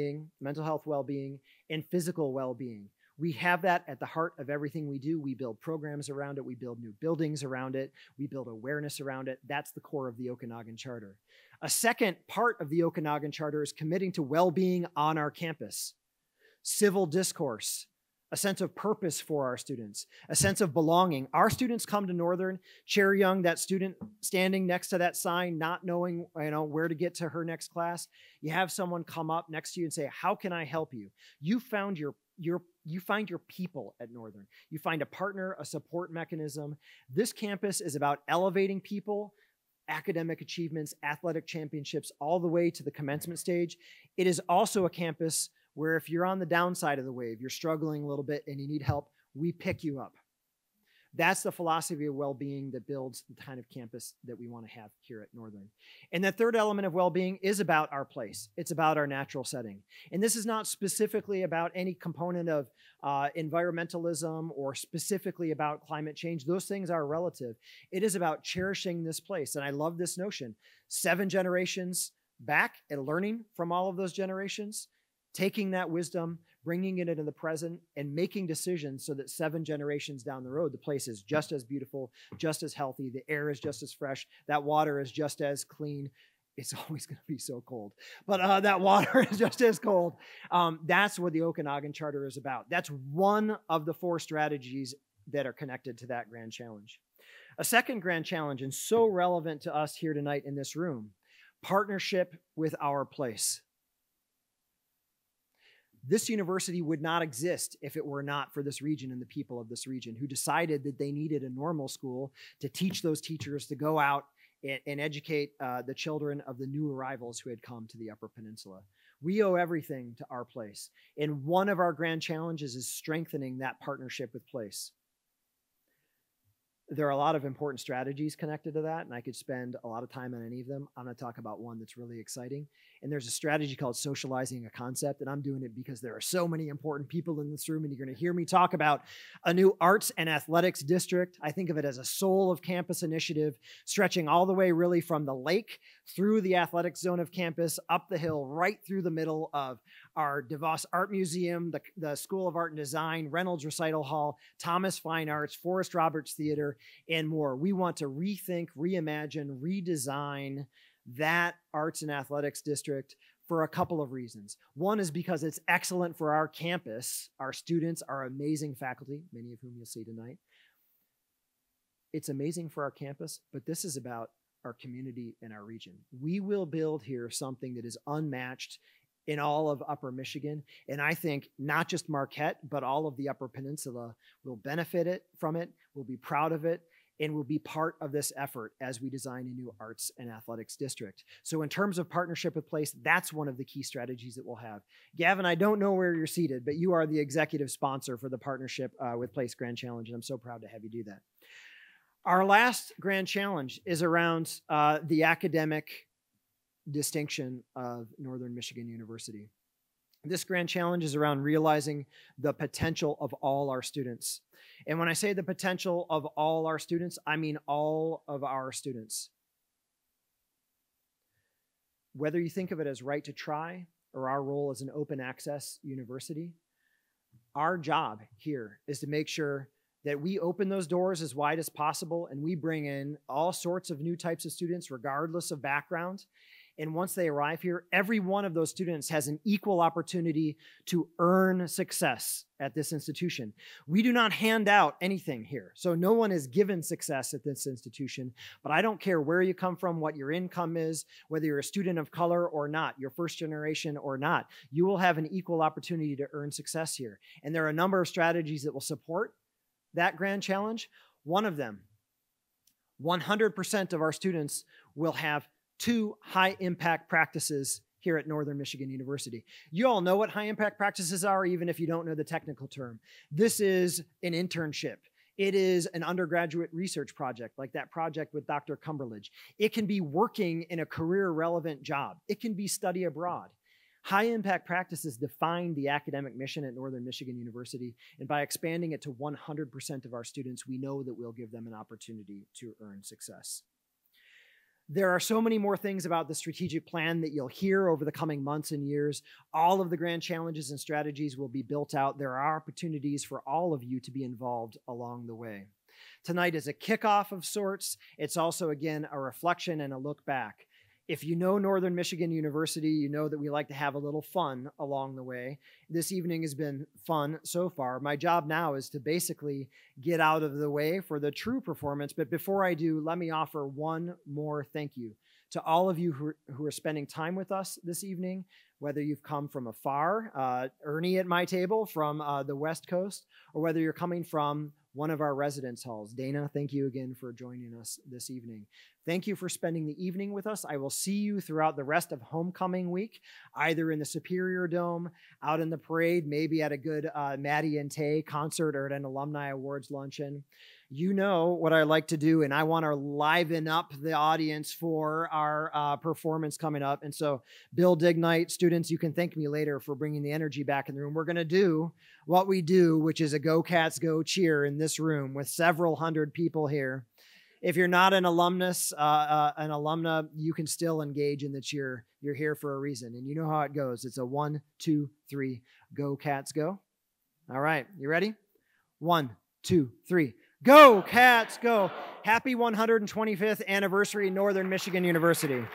health well-being, and physical well-being. We have that at the heart of everything we do. We build programs around it. We build new buildings around it. We build awareness around it. That's the core of the Okanagan Charter. A second part of the Okanagan Charter is committing to well-being on our campus. Civil discourse, a sense of purpose for our students, a sense of belonging. Our students come to Northern. Cherry Young, that student standing next to that sign, not knowing where to get to her next class. You have someone come up next to you and say, "How can I help you?" You find you find your people at Northern. You find a partner, a support mechanism. This campus is about elevating people, academic achievements, athletic championships, all the way to the commencement stage. It is also a campus where if you're on the downside of the wave, you're struggling a little bit and you need help, we pick you up. That's the philosophy of well-being that builds the kind of campus that we want to have here at Northern. And the third element of well-being is about our place. It's about our natural setting. And this is not specifically about any component of environmentalism or specifically about climate change. Those things are relative. It is about cherishing this place. And I love this notion. 7 generations back and learning from all of those generations, taking that wisdom, bringing it into the present, and making decisions so that 7 generations down the road, the place is just as beautiful, just as healthy, the air is just as fresh, that water is just as clean. It's always going to be so cold, but that water is just as cold. That's what the Okanagan Charter is about. That's one of the 4 strategies that are connected to that grand challenge. A second grand challenge, and so relevant to us here tonight in this room, partnership with our place. This university would not exist if it were not for this region and the people of this region who decided that they needed a normal school to teach those teachers to go out and educate the children of the new arrivals who had come to the Upper Peninsula. We owe everything to our place. And one of our grand challenges is strengthening that partnership with place. There are a lot of important strategies connected to that, and I could spend a lot of time on any of them. I'm going to talk about one that's really exciting. And there's a strategy called socializing a concept, and I'm doing it because there are so many important people in this room, and you're going to hear me talk about a new arts and athletics district. I think of it as a soul of campus initiative, stretching all the way really from the lake through the athletic zone of campus, up the hill, right through the middle of our DeVos Art Museum, the School of Art and Design, Reynolds Recital Hall, Thomas Fine Arts, Forrest Roberts Theater, and more. We want to rethink, reimagine, redesign that arts and athletics district for a couple of reasons. One is because it's excellent for our campus, our students, our amazing faculty, many of whom you'll see tonight. It's amazing for our campus, but this is about our community and our region. We will build here something that is unmatched in all of Upper Michigan. And I think not just Marquette, but all of the Upper Peninsula will benefit from it, will be proud of it, and will be part of this effort as we design a new arts and athletics district. So in terms of partnership with Place, that's one of the key strategies that we'll have. Gavin, I don't know where you're seated, but you are the executive sponsor for the partnership with Place Grand Challenge, and I'm so proud to have you do that. Our last Grand Challenge is around the academic distinction of Northern Michigan University. This Grand Challenge is around realizing the potential of all our students. And when I say the potential of all our students, I mean all of our students. Whether you think of it as right to try or our role as an open access university, our job here is to make sure that we open those doors as wide as possible and we bring in all sorts of new types of students regardless of background. And once they arrive here, every one of those students has an equal opportunity to earn success at this institution. We do not hand out anything here. So no one is given success at this institution, but I don't care where you come from, what your income is, whether you're a student of color or not, you're first generation or not, you will have an equal opportunity to earn success here. And there are a number of strategies that will support that Grand Challenge. One of them, 100% of our students will have 2 high-impact practices here at Northern Michigan University. You all know what high-impact practices are, even if you don't know the technical term. This is an internship. It is an undergraduate research project, like that project with Dr. Cumberledge. It can be working in a career-relevant job. It can be study abroad. High-impact practices define the academic mission at Northern Michigan University, and by expanding it to 100% of our students, we know that we'll give them an opportunity to earn success. There are so many more things about the strategic plan that you'll hear over the coming months and years. All of the grand challenges and strategies will be built out. There are opportunities for all of you to be involved along the way. Tonight is a kickoff of sorts. It's also, again, a reflection and a look back. If you know Northern Michigan University, you know that we like to have a little fun along the way. This evening has been fun so far. My job now is to basically get out of the way for the true performance. But before I do, let me offer one more thank you to all of you who are spending time with us this evening, whether you've come from afar, Ernie at my table from the West Coast, or whether you're coming from one of our residence halls. Dana, thank you again for joining us this evening. Thank you for spending the evening with us. I will see you throughout the rest of homecoming week, either in the Superior Dome, out in the parade, maybe at a good Maddie and Tay concert or at an alumni awards luncheon. You know what I like to do, and I want to liven up the audience for our performance coming up. And so, Bill Dignite, students, you can thank me later for bringing the energy back in the room. We're going to do what we do, which is a Go Cats Go cheer in this room with several hundred people here. If you're not an alumnus, an alumna, you can still engage in the cheer. You're here for a reason, and you know how it goes. It's a 1, 2, 3, Go Cats Go. All right, you ready? 1, 2, 3. Go, Cats, go. Happy 125th anniversary, Northern Michigan University.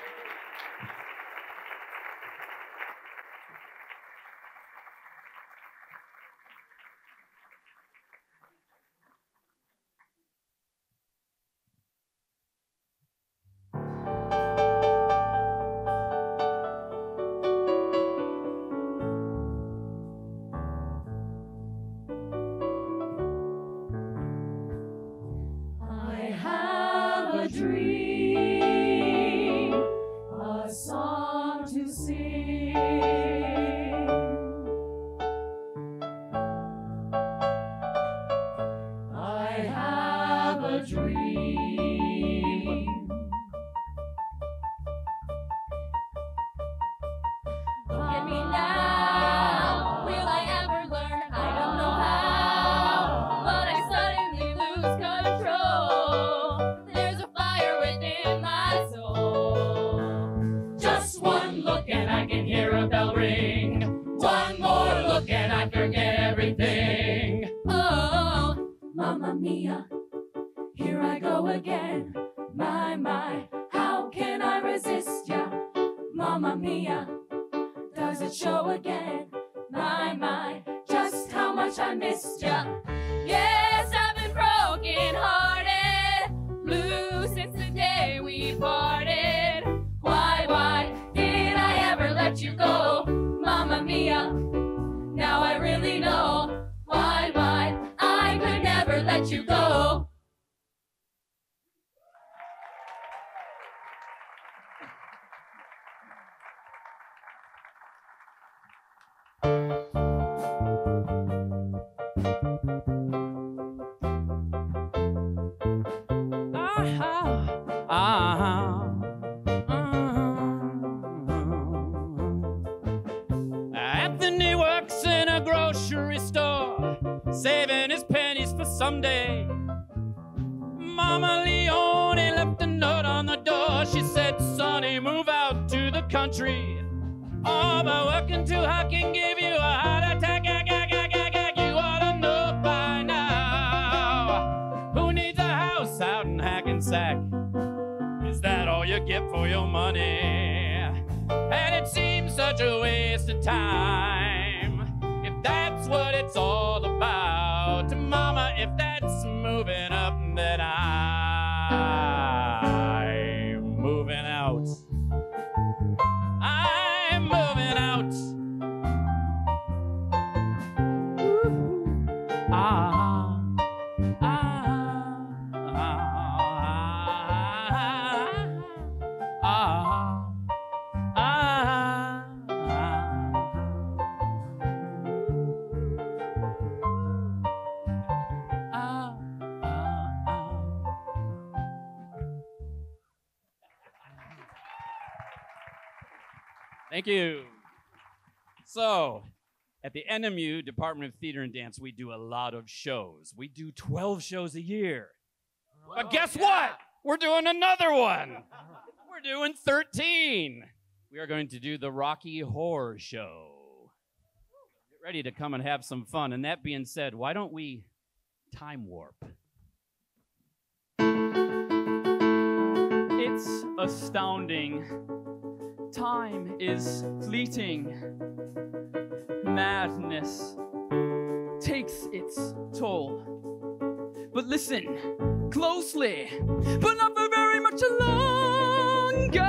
Anthony works in a grocery store, saving his pennies for someday. Mama Leone left a note on the door. She said, "Sonny, move out to the country. Oh, but working too hard can give you a heart attack. You ought to know by now. Who needs a house out in Hackensack? Is that all you get for your money? And it seems such a waste of time if that's what it's all about. Mama, if that's moving up, then I'm moving out. I'm moving out. Thank you. So, at the NMU Department of Theater and Dance, we do a lot of shows. We do 12 shows a year. But guess what? We're doing another one. We're doing 13. We are going to do the Rocky Horror Show. Get ready to come and have some fun. And that being said, why don't we time warp? It's astounding. Time is fleeting. Madness takes its toll. But listen closely, but not for very much longer.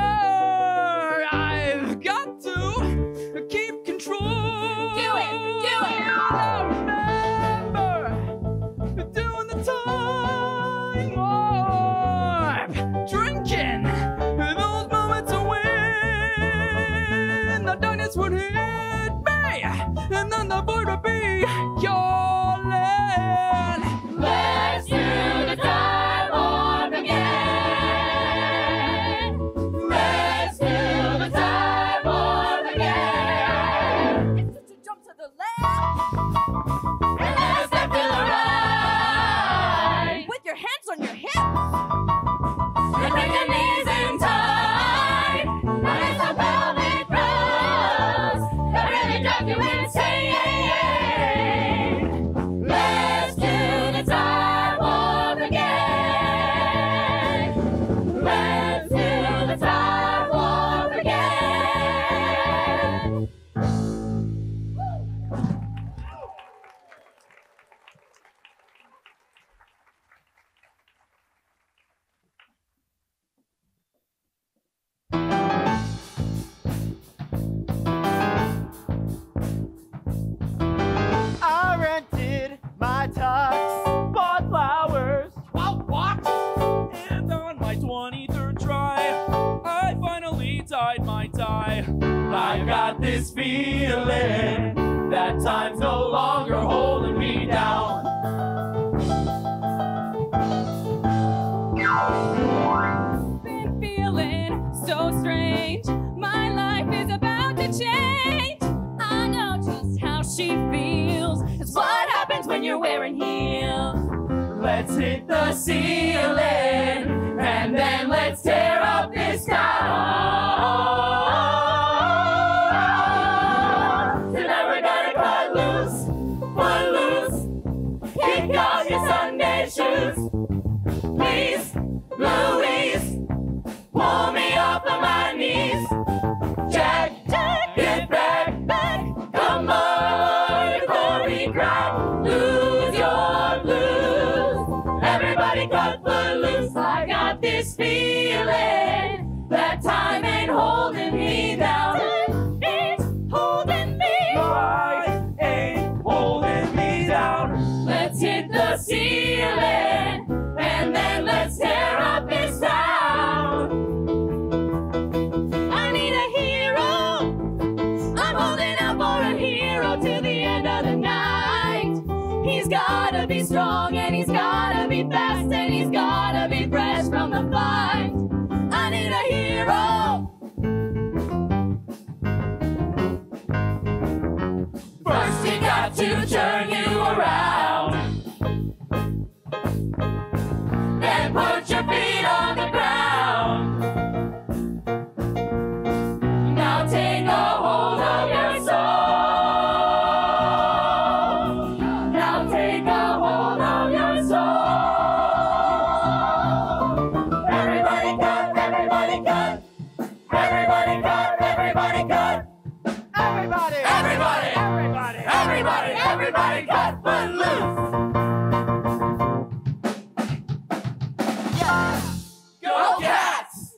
I've got to keep control. Do it! I remember doing the time warp, drinking those moments away. The darkness would hit me, and then the void would be your land. Let's do the time warp again. Let's do the time warp again. It's just a jump to the left, and then a step to the right. With your hands on your hips, and bring your knees in tight. And it's a pelvic thrust that really drives you insane. Let's do the time warp again. Let's do the time warp again. I rented my tux, bought flowers, 12 bucks, and on my 23rd try, I finally tied my tie. I got this feeling that time's no longer holding me down. Been feeling so strange. My life is about to change. I know just how she feels. It's what happens when you're wearing heels. Let's hit the ceiling, and then let's tear up this town. Tonight we're gonna cut loose, kick off your Sunday shoes. Please, Louise, pull me off of my knees. Jack, get back, come on, before we crack. Lose your blues, everybody cut the loose. I got this feeling to turn you around. Then put your feet on the ground. Now take a hold of your soul. Now take a hold of your soul. Everybody cut, everybody cut. Everybody cut, everybody cut. Everybody, everybody, everybody, everybody, everybody cut, foot loose. Yeah. Go Cats!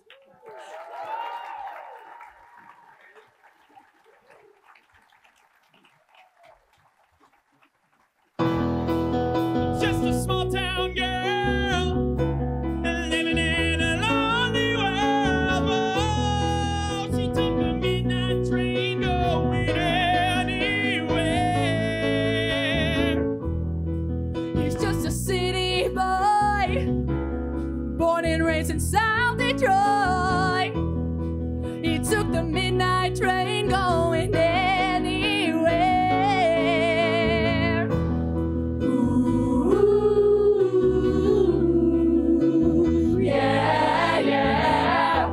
Just a small town girl living in a lonely world. Oh, she took a midnight train going anywhere. He's just a city boy, born and raised in South Detroit. He took the midnight train going anywhere. Ooh, yeah, yeah.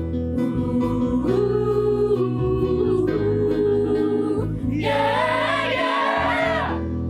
Ooh, yeah, yeah.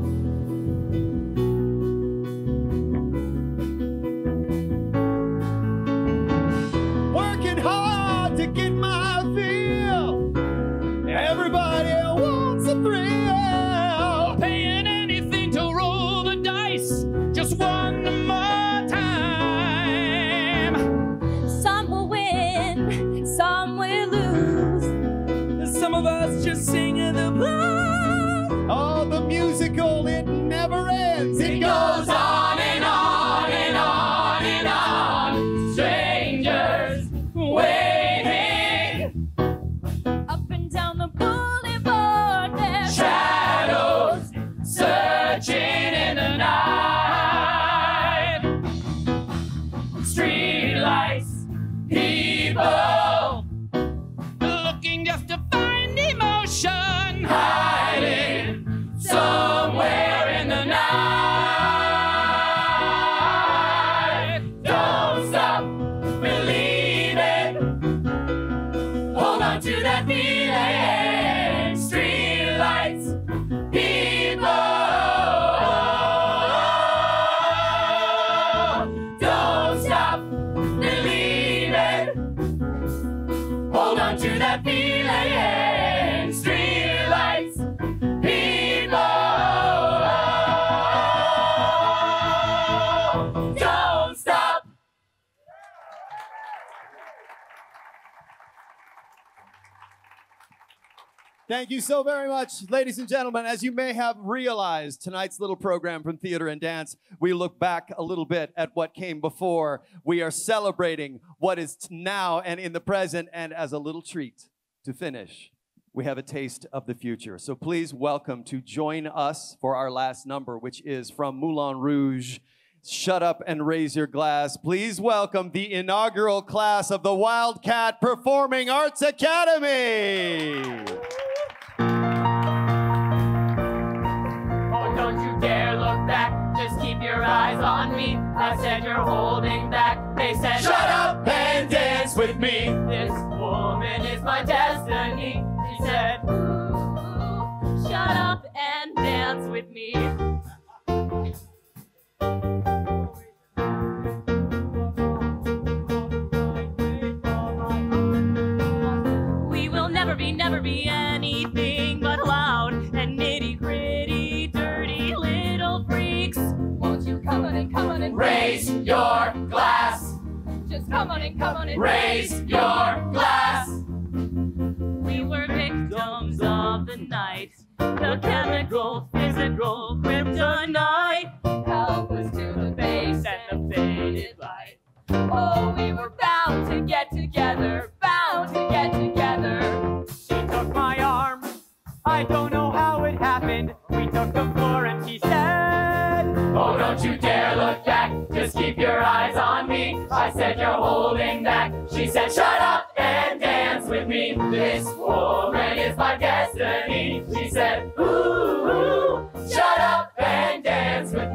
Working hard to get my fill. Everybody wants a thrill. Paying anything to roll the dice just one more time. Some will win, some will lose. Some of us just sing the blues. Oh, the musical, it never ends. It goes on and on and on and on. Strangers waiting. Up and down the boulevard, there's shadows searching in the night. Street lights, people Looking just to find emotion. hiding somewhere in the night. Don't stop believing. Hold on to that feeling. Street lights, people. Don't stop believing. Hold on to that feeling. Street lights, people. Don't stop. Thank you so very much, ladies and gentlemen. As you may have realized, tonight's little program from Theater and Dance, we look back a little bit at what came before. We are celebrating what is now and in the present, and as a little treat to finish, we have a taste of the future. So please welcome to join us for our last number, which is from Moulin Rouge, Shut Up and Raise Your Glass. Please welcome the inaugural class of the Wildcat Performing Arts Academy. Oh, don't you dare look back, just keep your eyes on me. I said you're holding back, they said shut up and dance with me. This woman is my destiny. She said, ooh, shut up and dance with me. We will never be anything but loud and nitty gritty, dirty little freaks. Won't you come on and raise your glass? Just come on and raise your glass. We were victims of the night, the chemical, physical kryptonite. Helpless to the base and the faded light. Oh, we were bound to get together, bound to get together. She took my arm. I don't know how it happened. We took the floor and she said, Oh, don't you dare look back, just keep your eyes on me. I said you're holding back. She said shut up and dance with me. This woman is my destiny. She said ooh, ooh,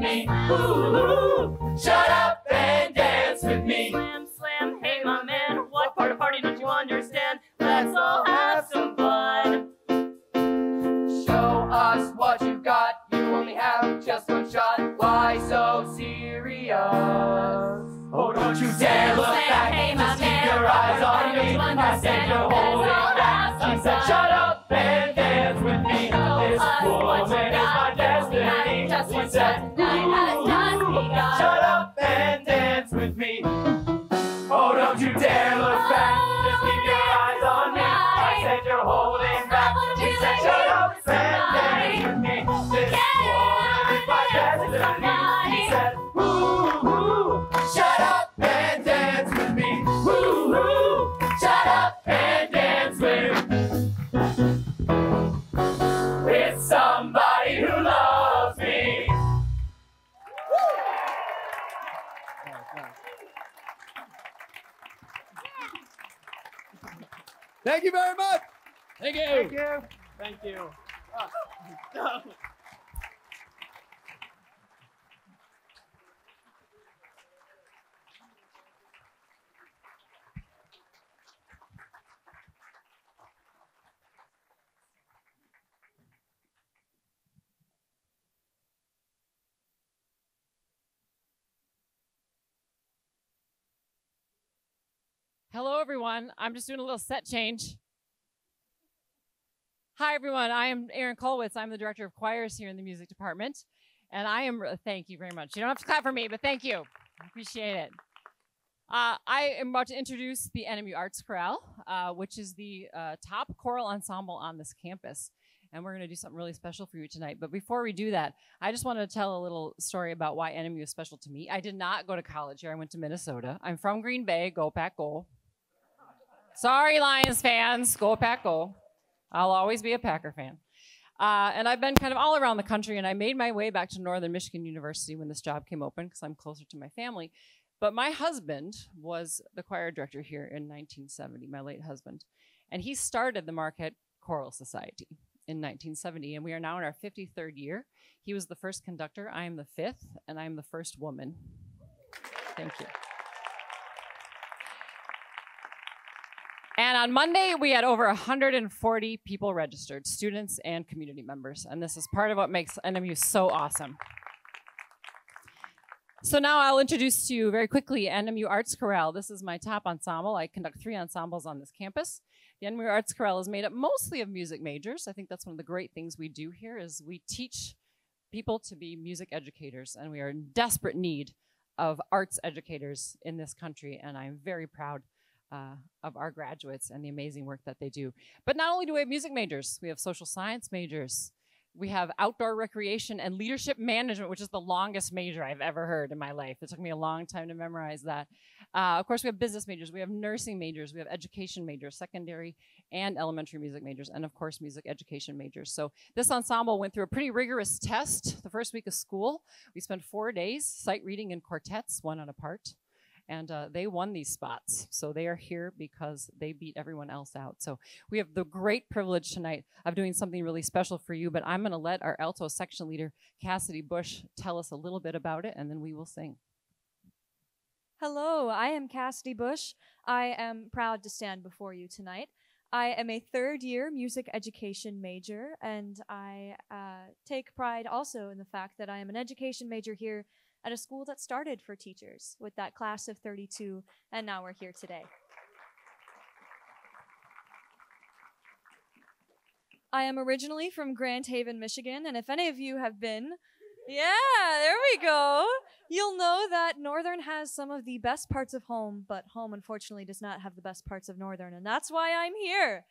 me. Ooh, shut up and dance with me. Slam, slam, hey my man, what part of party don't you understand? Let's all have some fun. Show us what you got. You only have just one shot. Why so serious? Oh, don't you dare look back. Hey, my Just keep man, your eyes what on part me. don't you I said understand? you're Let's holding all back. have some She said, fun. shut up and dance with me. This us what you woman is my got. destiny. Just She one said, shot. Night has just begun. shut up and dance with me. Oh, don't you dare look back. Just keep your eyes on me. I said you're holding back. She said, shut up and dance with me. This woman is my destiny. She said, ooh, shut up and dance with me. Ooh, shut up and dance with somebody who loves me. Thank you very much. Thank you. Thank you. Thank you. Hello, everyone. I'm just doing a little set change. Hi, everyone. I am Erin Kolwitz. I'm the director of choirs here in the music department. And I am, thank you very much. You don't have to clap for me, but thank you. I appreciate it. I am about to introduce the NMU Arts Chorale, which is the top choral ensemble on this campus. And we're going to do something really special for you tonight. But before we do that, I just wanted to tell a little story about why NMU is special to me. I did not go to college here. I went to Minnesota. I'm from Green Bay. Go Pack Go. Sorry, Lions fans. Go Pack Go. I'll always be a Packer fan. And I've been kind of all around the country, and I made my way back to Northern Michigan University when this job came open because I'm closer to my family. But my husband was the choir director here in 1970, my late husband. And he started the Marquette Choral Society in 1970, and we are now in our 53rd year. He was the first conductor. I am the fifth, and I am the first woman. Thank you. And on Monday, we had over 140 people registered, students and community members. And this is part of what makes NMU so awesome. So now I'll introduce to you very quickly NMU Arts Chorale. This is my top ensemble. I conduct 3 ensembles on this campus. The NMU Arts Chorale is made up mostly of music majors. I think that's one of the great things we do here is we teach people to be music educators, and we are in desperate need of arts educators in this country, and I'm very proud of our graduates and the amazing work that they do. But not only do we have music majors, we have social science majors. We have outdoor recreation and leadership management, which is the longest major I've ever heard in my life. It took me a long time to memorize that. Of course, we have business majors, we have nursing majors, we have education majors, secondary and elementary music majors, and of course, music education majors. So this ensemble went through a pretty rigorous test the first week of school. We spent 4 days sight reading in quartets, one on a part. And they won these spots. So they are here because they beat everyone else out. So we have the great privilege tonight of doing something really special for you. But I'm going to let our alto section leader, Cassidy Bush, tell us a little bit about it, and then we will sing. Hello, I am Cassidy Bush. I am proud to stand before you tonight. I am a third-year music education major, and I take pride also in the fact that I am an education major here at a school that started for teachers with that class of 32, and now we're here today. I am originally from Grand Haven, Michigan, and if any of you have been, yeah, there we go, you'll know that Northern has some of the best parts of home, but home unfortunately does not have the best parts of Northern, and that's why I'm here.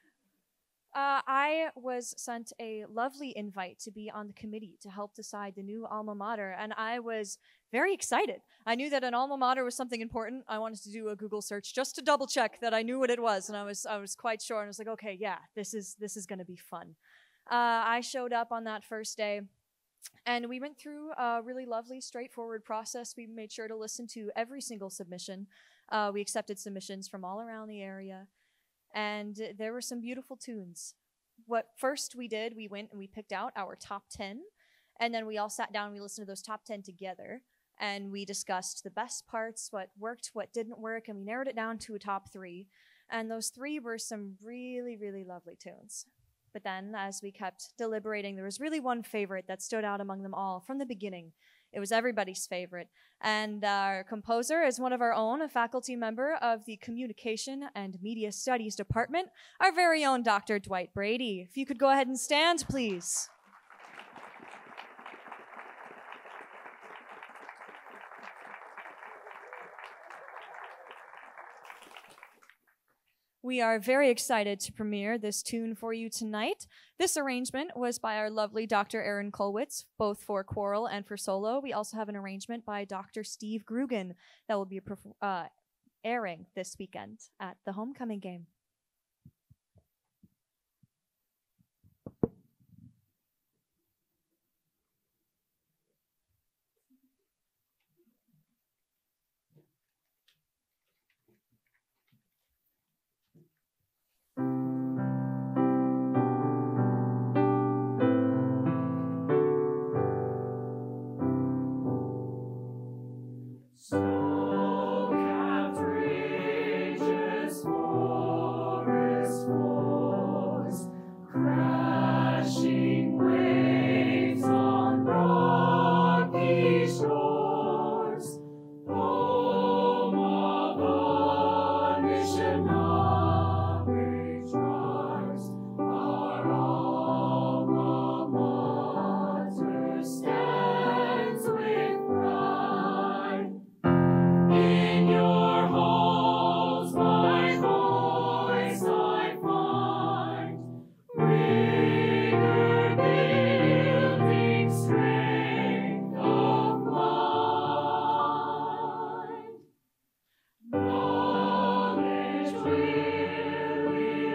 I was sent a lovely invite to be on the committee to help decide the new alma mater, and I was very excited. I knew that an alma mater was something important. I wanted to do a Google search just to double check that I knew what it was, and I was quite sure, and I was like, okay, yeah, this is going to be fun. I showed up on that first day, and we went through a really lovely, straightforward process. We made sure to listen to every single submission. We accepted submissions from all around the area. And there were some beautiful tunes. What first we did, we went and we picked out our top 10, And then we all sat down, we listened to those top 10 together, and we discussed the best parts, what worked, what didn't work, and we narrowed it down to a top 3. And those 3 were some really, really lovely tunes. But then, as we kept deliberating, there was really one favorite that stood out among them all from the beginning. It was everybody's favorite. And our composer is one of our own, a faculty member of the Communication and Media Studies Department, our very own Dr. Dwight Brady. If you could go ahead and stand, please. We are very excited to premiere this tune for you tonight. This arrangement was by our lovely Dr. Aaron Kolwitz, both for choral and for solo. We also have an arrangement by Dr. Steve Grugan that will be airing this weekend at the homecoming game. Snow-capped ridges, forest floors, crashing waves on rocky shores, home of Anishinaabe tribes, our alma mater stands with pride. In your halls my voice I find, rigor building strength of mind. Knowledge will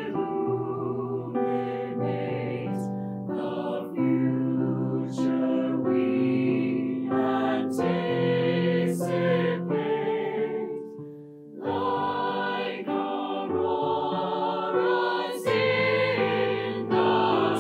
illuminate the future we anticipate. Like auroras in the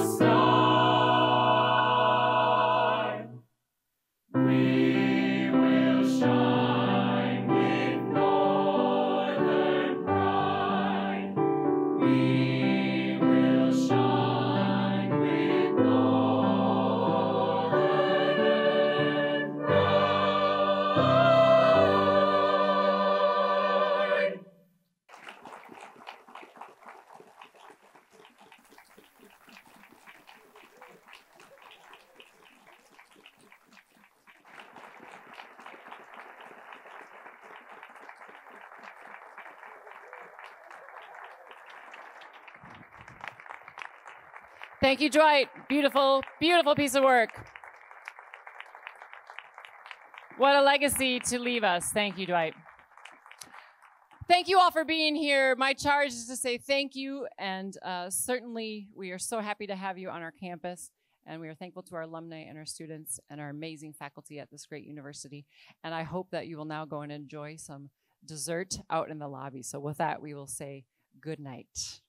sky, we will shine with northern pride. We will shine with northern pride. Thank you, Dwight. Beautiful, beautiful piece of work. What a legacy to leave us. Thank you, Dwight. Thank you all for being here. My charge is to say thank you, and certainly we are so happy to have you on our campus, and we are thankful to our alumni and our students and our amazing faculty at this great university. And I hope that you will now go and enjoy some dessert out in the lobby. So with that, we will say good night.